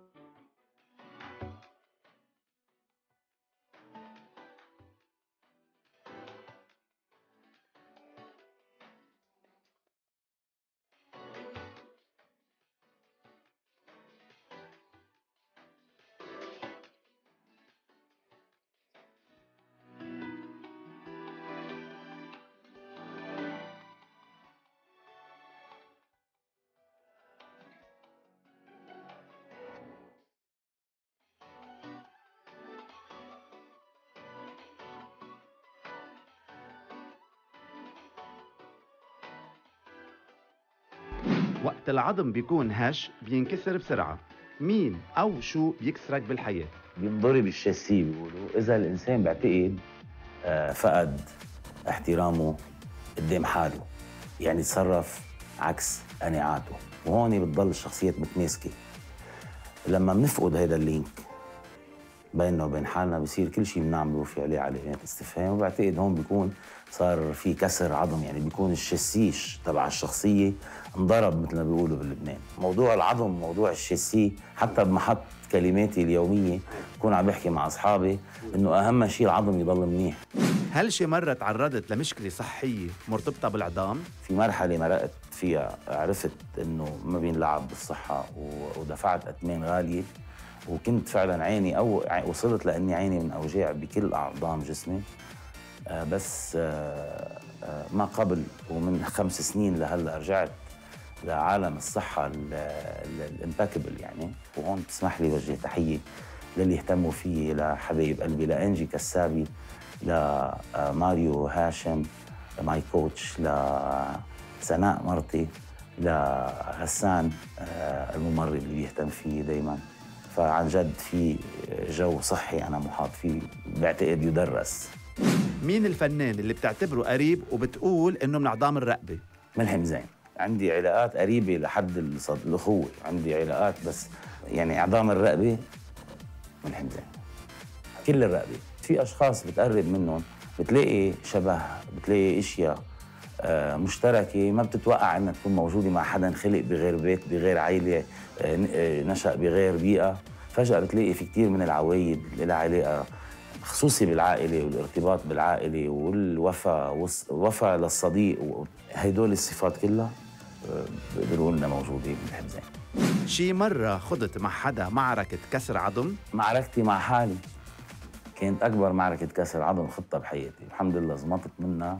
وقت العظم بيكون هش بينكسر بسرعة، مين أو شو بيكسرك بالحياة؟ بينضرب الشاسيه بيقولوا إذا الإنسان بعتقد آه فقد احترامه قدام حاله، يعني تصرف عكس قناعاته، وهون بتضل الشخصيات متماسكة. لما بنفقد هيدا اللينك بيننا وبين حالنا بصير كل شيء بنعمله في عليه علامات استفهام، وبعتقد هون بيكون صار في كسر عظم، يعني بيكون الشاسيش تبع الشخصية انضرب مثل ما بيقولوا بلبنان. موضوع العظم، موضوع الشاسيه، حتى بمحط كلماتي اليومية بكون عم بحكي مع أصحابي إنه أهم شيء العظم يضل منيح. هل شي مرة تعرضت لمشكلة صحية مرتبطة بالعظام؟ في مرحلة مرقت فيها عرفت إنه ما بينلعب بالصحة ودفعت أثمان غالية، وكنت فعلا عاني أو وصلت لأني عاني من أوجاع بكل أعضاء جسمي. آه بس آه آه ما قبل ومن خمس سنين لهلا رجعت لعالم الصحة الامباكبل يعني. وهون بتسمح لي وجه تحية للي يهتموا فيه، لحبايب قلبي، لأنجي كسابي، لماريو هاشم ماي كوتش، لسناء مرتي، لغسان الممرض اللي بيهتم فيه دايما. فعن جد في جو صحي أنا محاط فيه بعتقد يدرس. مين الفنان اللي بتعتبره قريب وبتقول إنه من عظام الرقبة؟ ملهم زين. عندي علاقات قريبة لحد الأخوة، عندي علاقات بس يعني عظام الرقبة ملهم زين. كل الرقبة في أشخاص بتقرب منهم بتلاقي شبه، بتلاقي أشياء آه مشتركة ما بتتوقع إنها تكون موجودة مع حدا خلق بغير بيت، بغير عائلة، آه نشأ بغير بيئة. فجأة بتلاقي في كتير من العوايد لها علاقة خصوصي بالعائلة والارتباط بالعائلة والوفاء والوفاء للصديق، هدول الصفات كلها بيقولوا لنا موجودة بالحمزين. شي مرة خضت مع حدا معركة كسر عظم؟ معركتي مع حالي كانت أكبر معركة كسر عظم خطة بحياتي، الحمد لله زمطت منها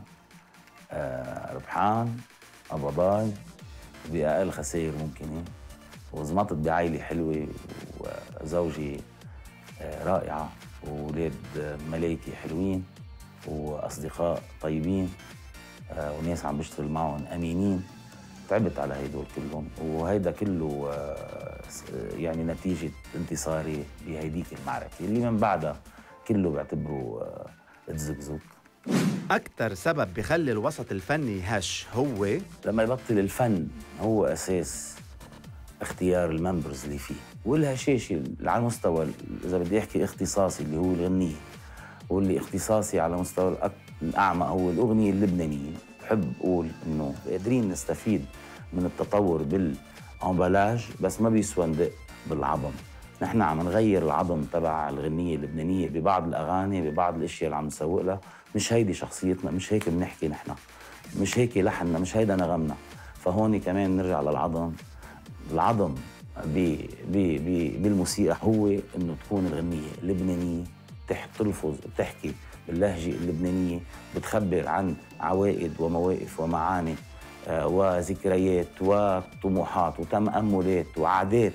آه ربحان قبضاي بأقل خسائر ممكنة، وزمطت بعائلة حلوة وزوجي آه رائعة وولاد ملايكي حلوين وأصدقاء طيبين آه وناس عم بشتغل معهم أمينين. تعبت على هيدول كلهم، وهيدا كله آه يعني نتيجة انتصاري بهيديك المعركة اللي من بعدها كله بعتبره آه تزقزق. أكثر سبب بخلي الوسط الفني هش هو لما يبطل الفن هو أساس اختيار الممبرز اللي فيه، والهشاشة على المستوى إذا بدي أحكي اختصاصي اللي هو الغنية، واللي اختصاصي على مستوى الأعمى هو الأغنية اللبنانية. بحب أقول إنه قادرين نستفيد من التطور بالأمبلاج بس ما بيسوى ندق بالعظم. نحن عم نغير العظم تبع الغنية اللبنانية ببعض الأغاني، ببعض الأشياء اللي عم نسوق لها. مش هيدي شخصيتنا، مش هيك بنحكي نحن، مش هيك لحننا، مش هيدا نغمنا. فهون كمان نرجع للعظم. العظم بي بي بي بالموسيقى هو إنه تكون الغنية اللبنانية تلفظ بتحكي باللهجة اللبنانية، بتخبر عن عوائد ومواقف ومعاني آه وذكريات وطموحات وتأملات وعادات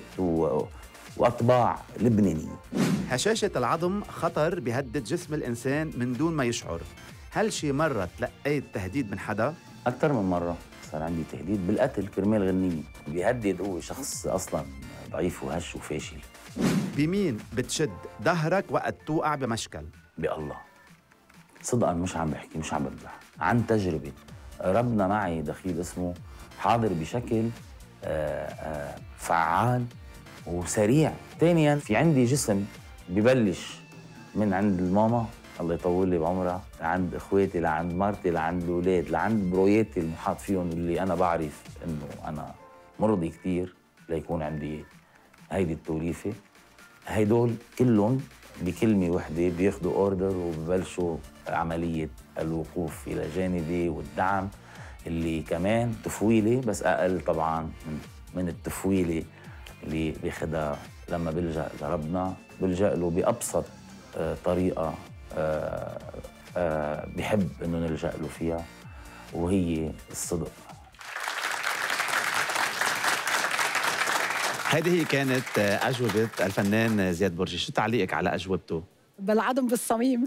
وأطباع لبنانية. هشاشة العظم خطر بيهدد جسم الإنسان من دون ما يشعر. هل شي مرة تلقيت تهديد من حدا؟ أكثر من مرة صار عندي تهديد بالقتل كرمال غنية. بيهدد هو شخص أصلاً ضعيف وهش وفاشل. بمين بتشد ظهرك وقت توقع بمشكل؟ بالله. صدقاً مش عم بحكي، مش عم بمزح، عن تجربة. ربنا معي دخيل اسمه حاضر بشكل آآ آآ فعال وسريع. ثانياً في عندي جسم ببلش من عند الماما الله يطول لي بعمرها، لعند اخواتي، لعند مرتي، لعند الاولاد، لعند بروياتي المحاط فيهم اللي انا بعرف انه انا مرضي كثير ليكون عندي هيدي التوليفه. هيدول كلهم بكلمه وحده بياخذوا اوردر وببلشوا عمليه الوقوف الى جانبي والدعم اللي كمان تفويلي، بس اقل طبعا من من التفويله اللي بياخذها لما بلجأ لربنا. بلجأ له بابسط طريقه بحب انه نلجأ له فيها، وهي الصدق. هذه هي كانت أجوبة الفنان زياد برجي. شو تعليقك على أجوبته؟ بالعظم بالصميم.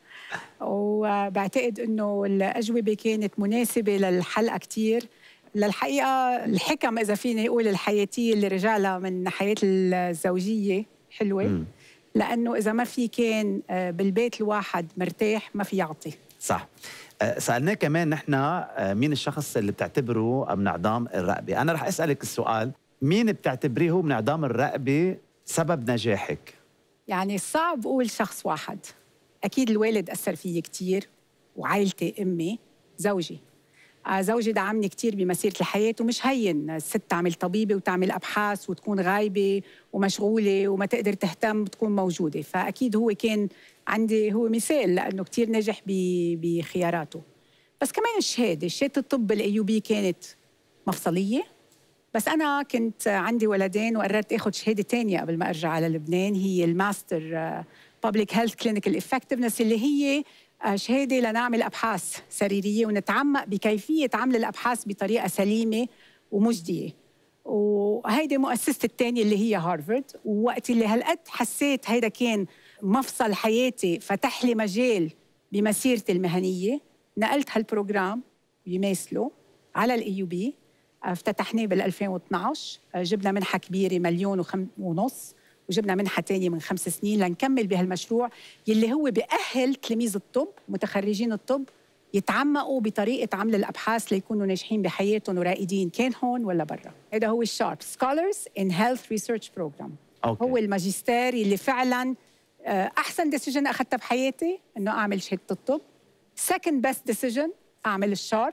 وبعتقد أنه الأجوبة كانت مناسبة للحلقة كتير. للحقيقة الحكم إذا فيني أقول الحياتية اللي رجع من حياة الزوجية حلوة. م. لأنه إذا ما في كان بالبيت الواحد مرتاح ما في يعطي. صح. سألناه كمان نحن مين الشخص اللي بتعتبره من عظام الرقبة. أنا رح أسألك السؤال، مين بتعتبريه هو من عظام الرقبة سبب نجاحك؟ يعني صعب أقول شخص واحد. أكيد الوالد أثر فيي كتير، وعائلتي، أمي، زوجي. زوجي دعمني كتير بمسيرة الحياة، ومش هين الست تعمل طبيبة وتعمل أبحاث وتكون غايبة ومشغولة وما تقدر تهتم تكون موجودة. فأكيد هو كان عندي هو مثال لأنه كتير نجح بخياراته. بس كمان الشهادة، شهادة الطب الأيوبي كانت مفصلية. بس أنا كنت عندي ولدين وقررت أخذ شهادة تانية قبل ما أرجع على لبنان، هي الماستر Public Health Clinical Effectiveness، اللي هي شهادة لنعمل أبحاث سريرية ونتعمق بكيفية عمل الأبحاث بطريقة سليمة ومجدية. وهيدي مؤسستي الثانية اللي هي هارفارد. ووقت اللي هالقد حسيت هيدا كان مفصل حياتي، فتح لي مجال بمسيرتي المهنية، نقلت هالبروجرام يماثله على الإيوبي. افتتحناه بال ألفين واثنعش، جبنا منحة كبيرة مليون وخم... ونص، وجبنا منحة تانية من خمس سنين لنكمل بهالمشروع يلي هو بيأهل تلاميذ الطب متخرجين الطب يتعمقوا بطريقة عمل الأبحاث ليكونوا ناجحين بحياتهم ورائدين كان هون ولا برا. هذا هو الشارب Scholars in Health Research Program. أوكي. هو الماجستير اللي فعلا أحسن ديسيجن أخذتها بحياتي إنه أعمل شهادة الطب. Second best decision أعمل الشارب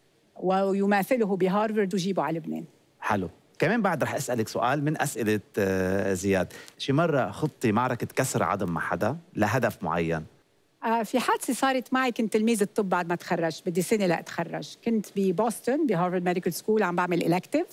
ويماثله بهارفارد وجيبه على لبنان. حلو. كمان بعد رح أسألك سؤال من أسئلة زياد. شي مرة خضتي معركة كسر عظم مع حدا لهدف معين؟ آه في حادثة صارت معي، كنت تلميذ الطب بعد ما تخرجت، بدي سنة لأتخرج. كنت ببوسطن بهارفارد ميديكال سكول عم بعمل إلكتيف،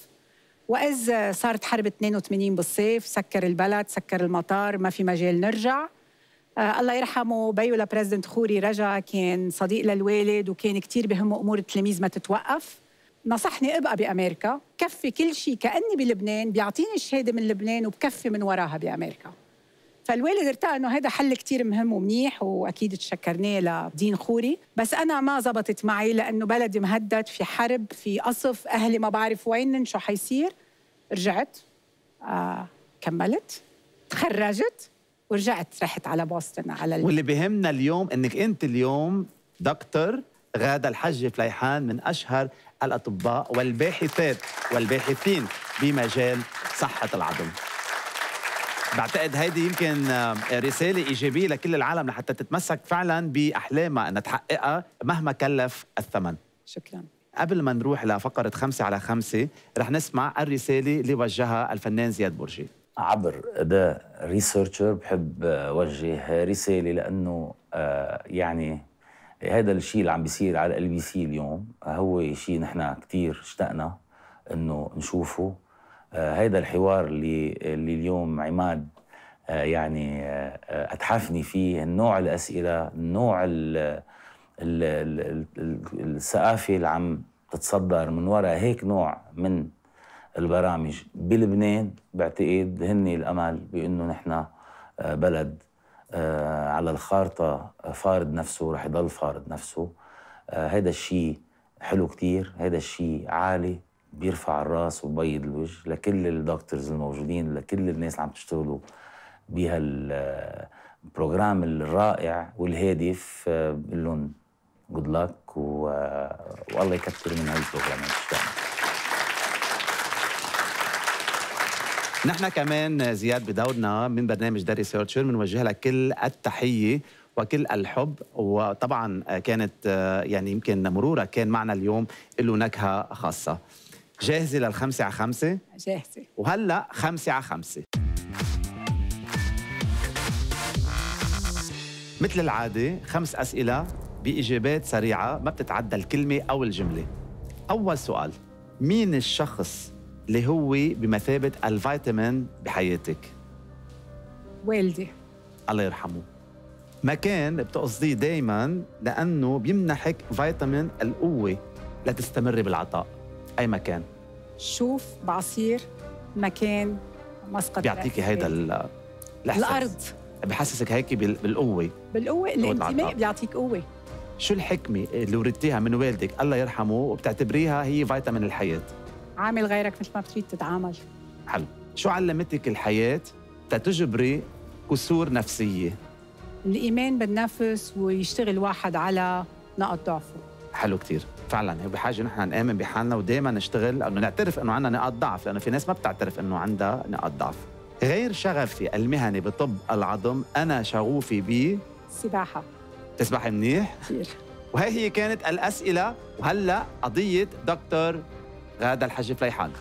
وإذ صارت حرب اثنين وثمانين بالصيف، سكر البلد، سكر المطار، ما في مجال نرجع. آه الله يرحمه بيو لبريزيدنت خوري رجع، كان صديق للوالد وكان كتير بهمه أمور التلاميذ ما تتوقف. نصحني ابقى بامريكا، كفي كل شيء كاني بلبنان، بيعطيني الشهاده من لبنان وبكفي من وراها بامريكا. فالوالد ارتأى انه هذا حل كتير مهم ومنيح، واكيد تشكرناه لدين خوري. بس انا ما زبطت معي لانه بلدي مهدد، في حرب، في قصف، اهلي ما بعرف وين شو حيصير. رجعت آه كملت، تخرجت ورجعت، رحت على بوسطن على ال... واللي بيهمنا اليوم انك انت اليوم دكتور غادة الحجة فليحان، من اشهر الأطباء والباحثات والباحثين بمجال صحة العظم. بعتقد هيدي يمكن رسالة إيجابية لكل العالم لحتى تتمسك فعلاً بأحلامها أن تحققها مهما كلف الثمن. شكراً. قبل ما نروح لفقرة خمسة على خمسة رح نسمع الرسالة اللي وجهها الفنان زياد برجي. عبر أداء ريسيرشر بحب وجه رسالة، لأنه يعني هذا الشيء اللي عم بيصير على ال بي سي اليوم هو شيء نحن كثير اشتقنا انه نشوفه. آه هذا الحوار اللي اللي اليوم عماد آه يعني آه اتحفني فيه، نوع الاسئله، نوع ال ال ال ال الثقافه اللي عم تتصدر من وراء هيك نوع من البرامج بلبنان. بعتقد هن الامل بانه نحن آه بلد آه على الخارطة فارض نفسه، رح يضل فارض نفسه. آه هيدا الشيء حلو كتير، هيدا الشيء عالي بيرفع الراس وبيض الوجه لكل الدكتورز الموجودين، لكل الناس اللي عم تشتغلوا بهالبروجرام الرائع والهادف. آه بقول لهم جود لك و... آه والله يكثر من هالبروجرامات. نحن كمان زياد بدورنا من برنامج ذا ريسيرشر بنوجه لك كل التحية وكل الحب، وطبعا كانت يعني يمكن مرورك كان معنا اليوم له نكهة خاصة. جاهزة للخمسة على خمسة؟ جاهزة. وهلأ خمسة على خمسة. مثل العادة خمس أسئلة بإجابات سريعة ما بتتعدى الكلمة أو الجملة. أول سؤال، مين الشخص اللي هو بمثابة الفيتامين بحياتك؟ والدي. الله يرحمه. مكان بتقصديه دايماً لأنه بيمنحك فيتامين القوة لتستمري بالعطاء. أي مكان؟ شوف بعصير مكان مسقط بيعطيكي هيدا الإحساس. الأرض بحسسك هيك بالقوة. بالقوة، الانتماء بيعطيك قوة. شو الحكمة اللي ورثتيها من والدك الله يرحمه وبتعتبريها هي فيتامين الحياة؟ عامل غيرك مثل ما بتريد تتعامل. حلو. شو علمتك الحياة تتجبري كسور نفسية؟ الإيمان بالنفس ويشتغل واحد على نقط ضعفه. حلو كتير. فعلا هي بحاجة نحن نآمن بحالنا ودائما نشتغل انه نعترف انه عندنا نقاط ضعف، لانه في ناس ما بتعترف انه عندها نقاط ضعف. غير شغفي المهني بطب العظم، انا شغوفي ب السباحة. تسبحي منيح؟ كثير. وهي هي كانت الأسئلة، وهلا قضية دكتور غادة الحج فليحان.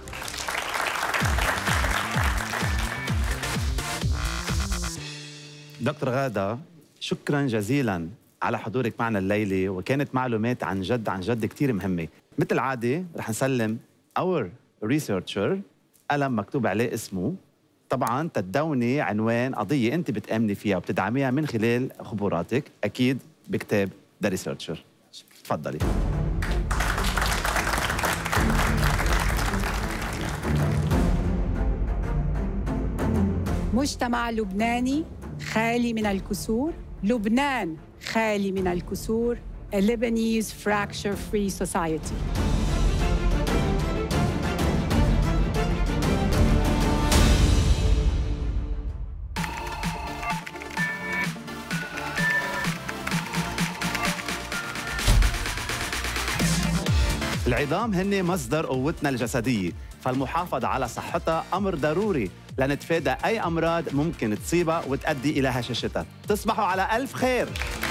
دكتور غادة، شكرا جزيلا على حضورك معنا الليلة، وكانت معلومات عن جد عن جد كتير مهمة. مثل العادة رح نسلم our researcher قلم مكتوب عليه اسمه، طبعا تدوني عنوان قضية أنت بتآمني فيها وبتدعميها من خلال خبراتك، أكيد بكتاب ذا ريسيرشر. تفضلي. مجتمع لبناني خالي من الكسور، لبنان خالي من الكسور، a Lebanese fracture-free society. العظام هن مصدر قوتنا الجسدية، فالمحافظة على صحتها أمر ضروري لنتفادى أي أمراض ممكن تصيبها وتؤدي إلى هشاشتها. تصبحوا على ألف خير.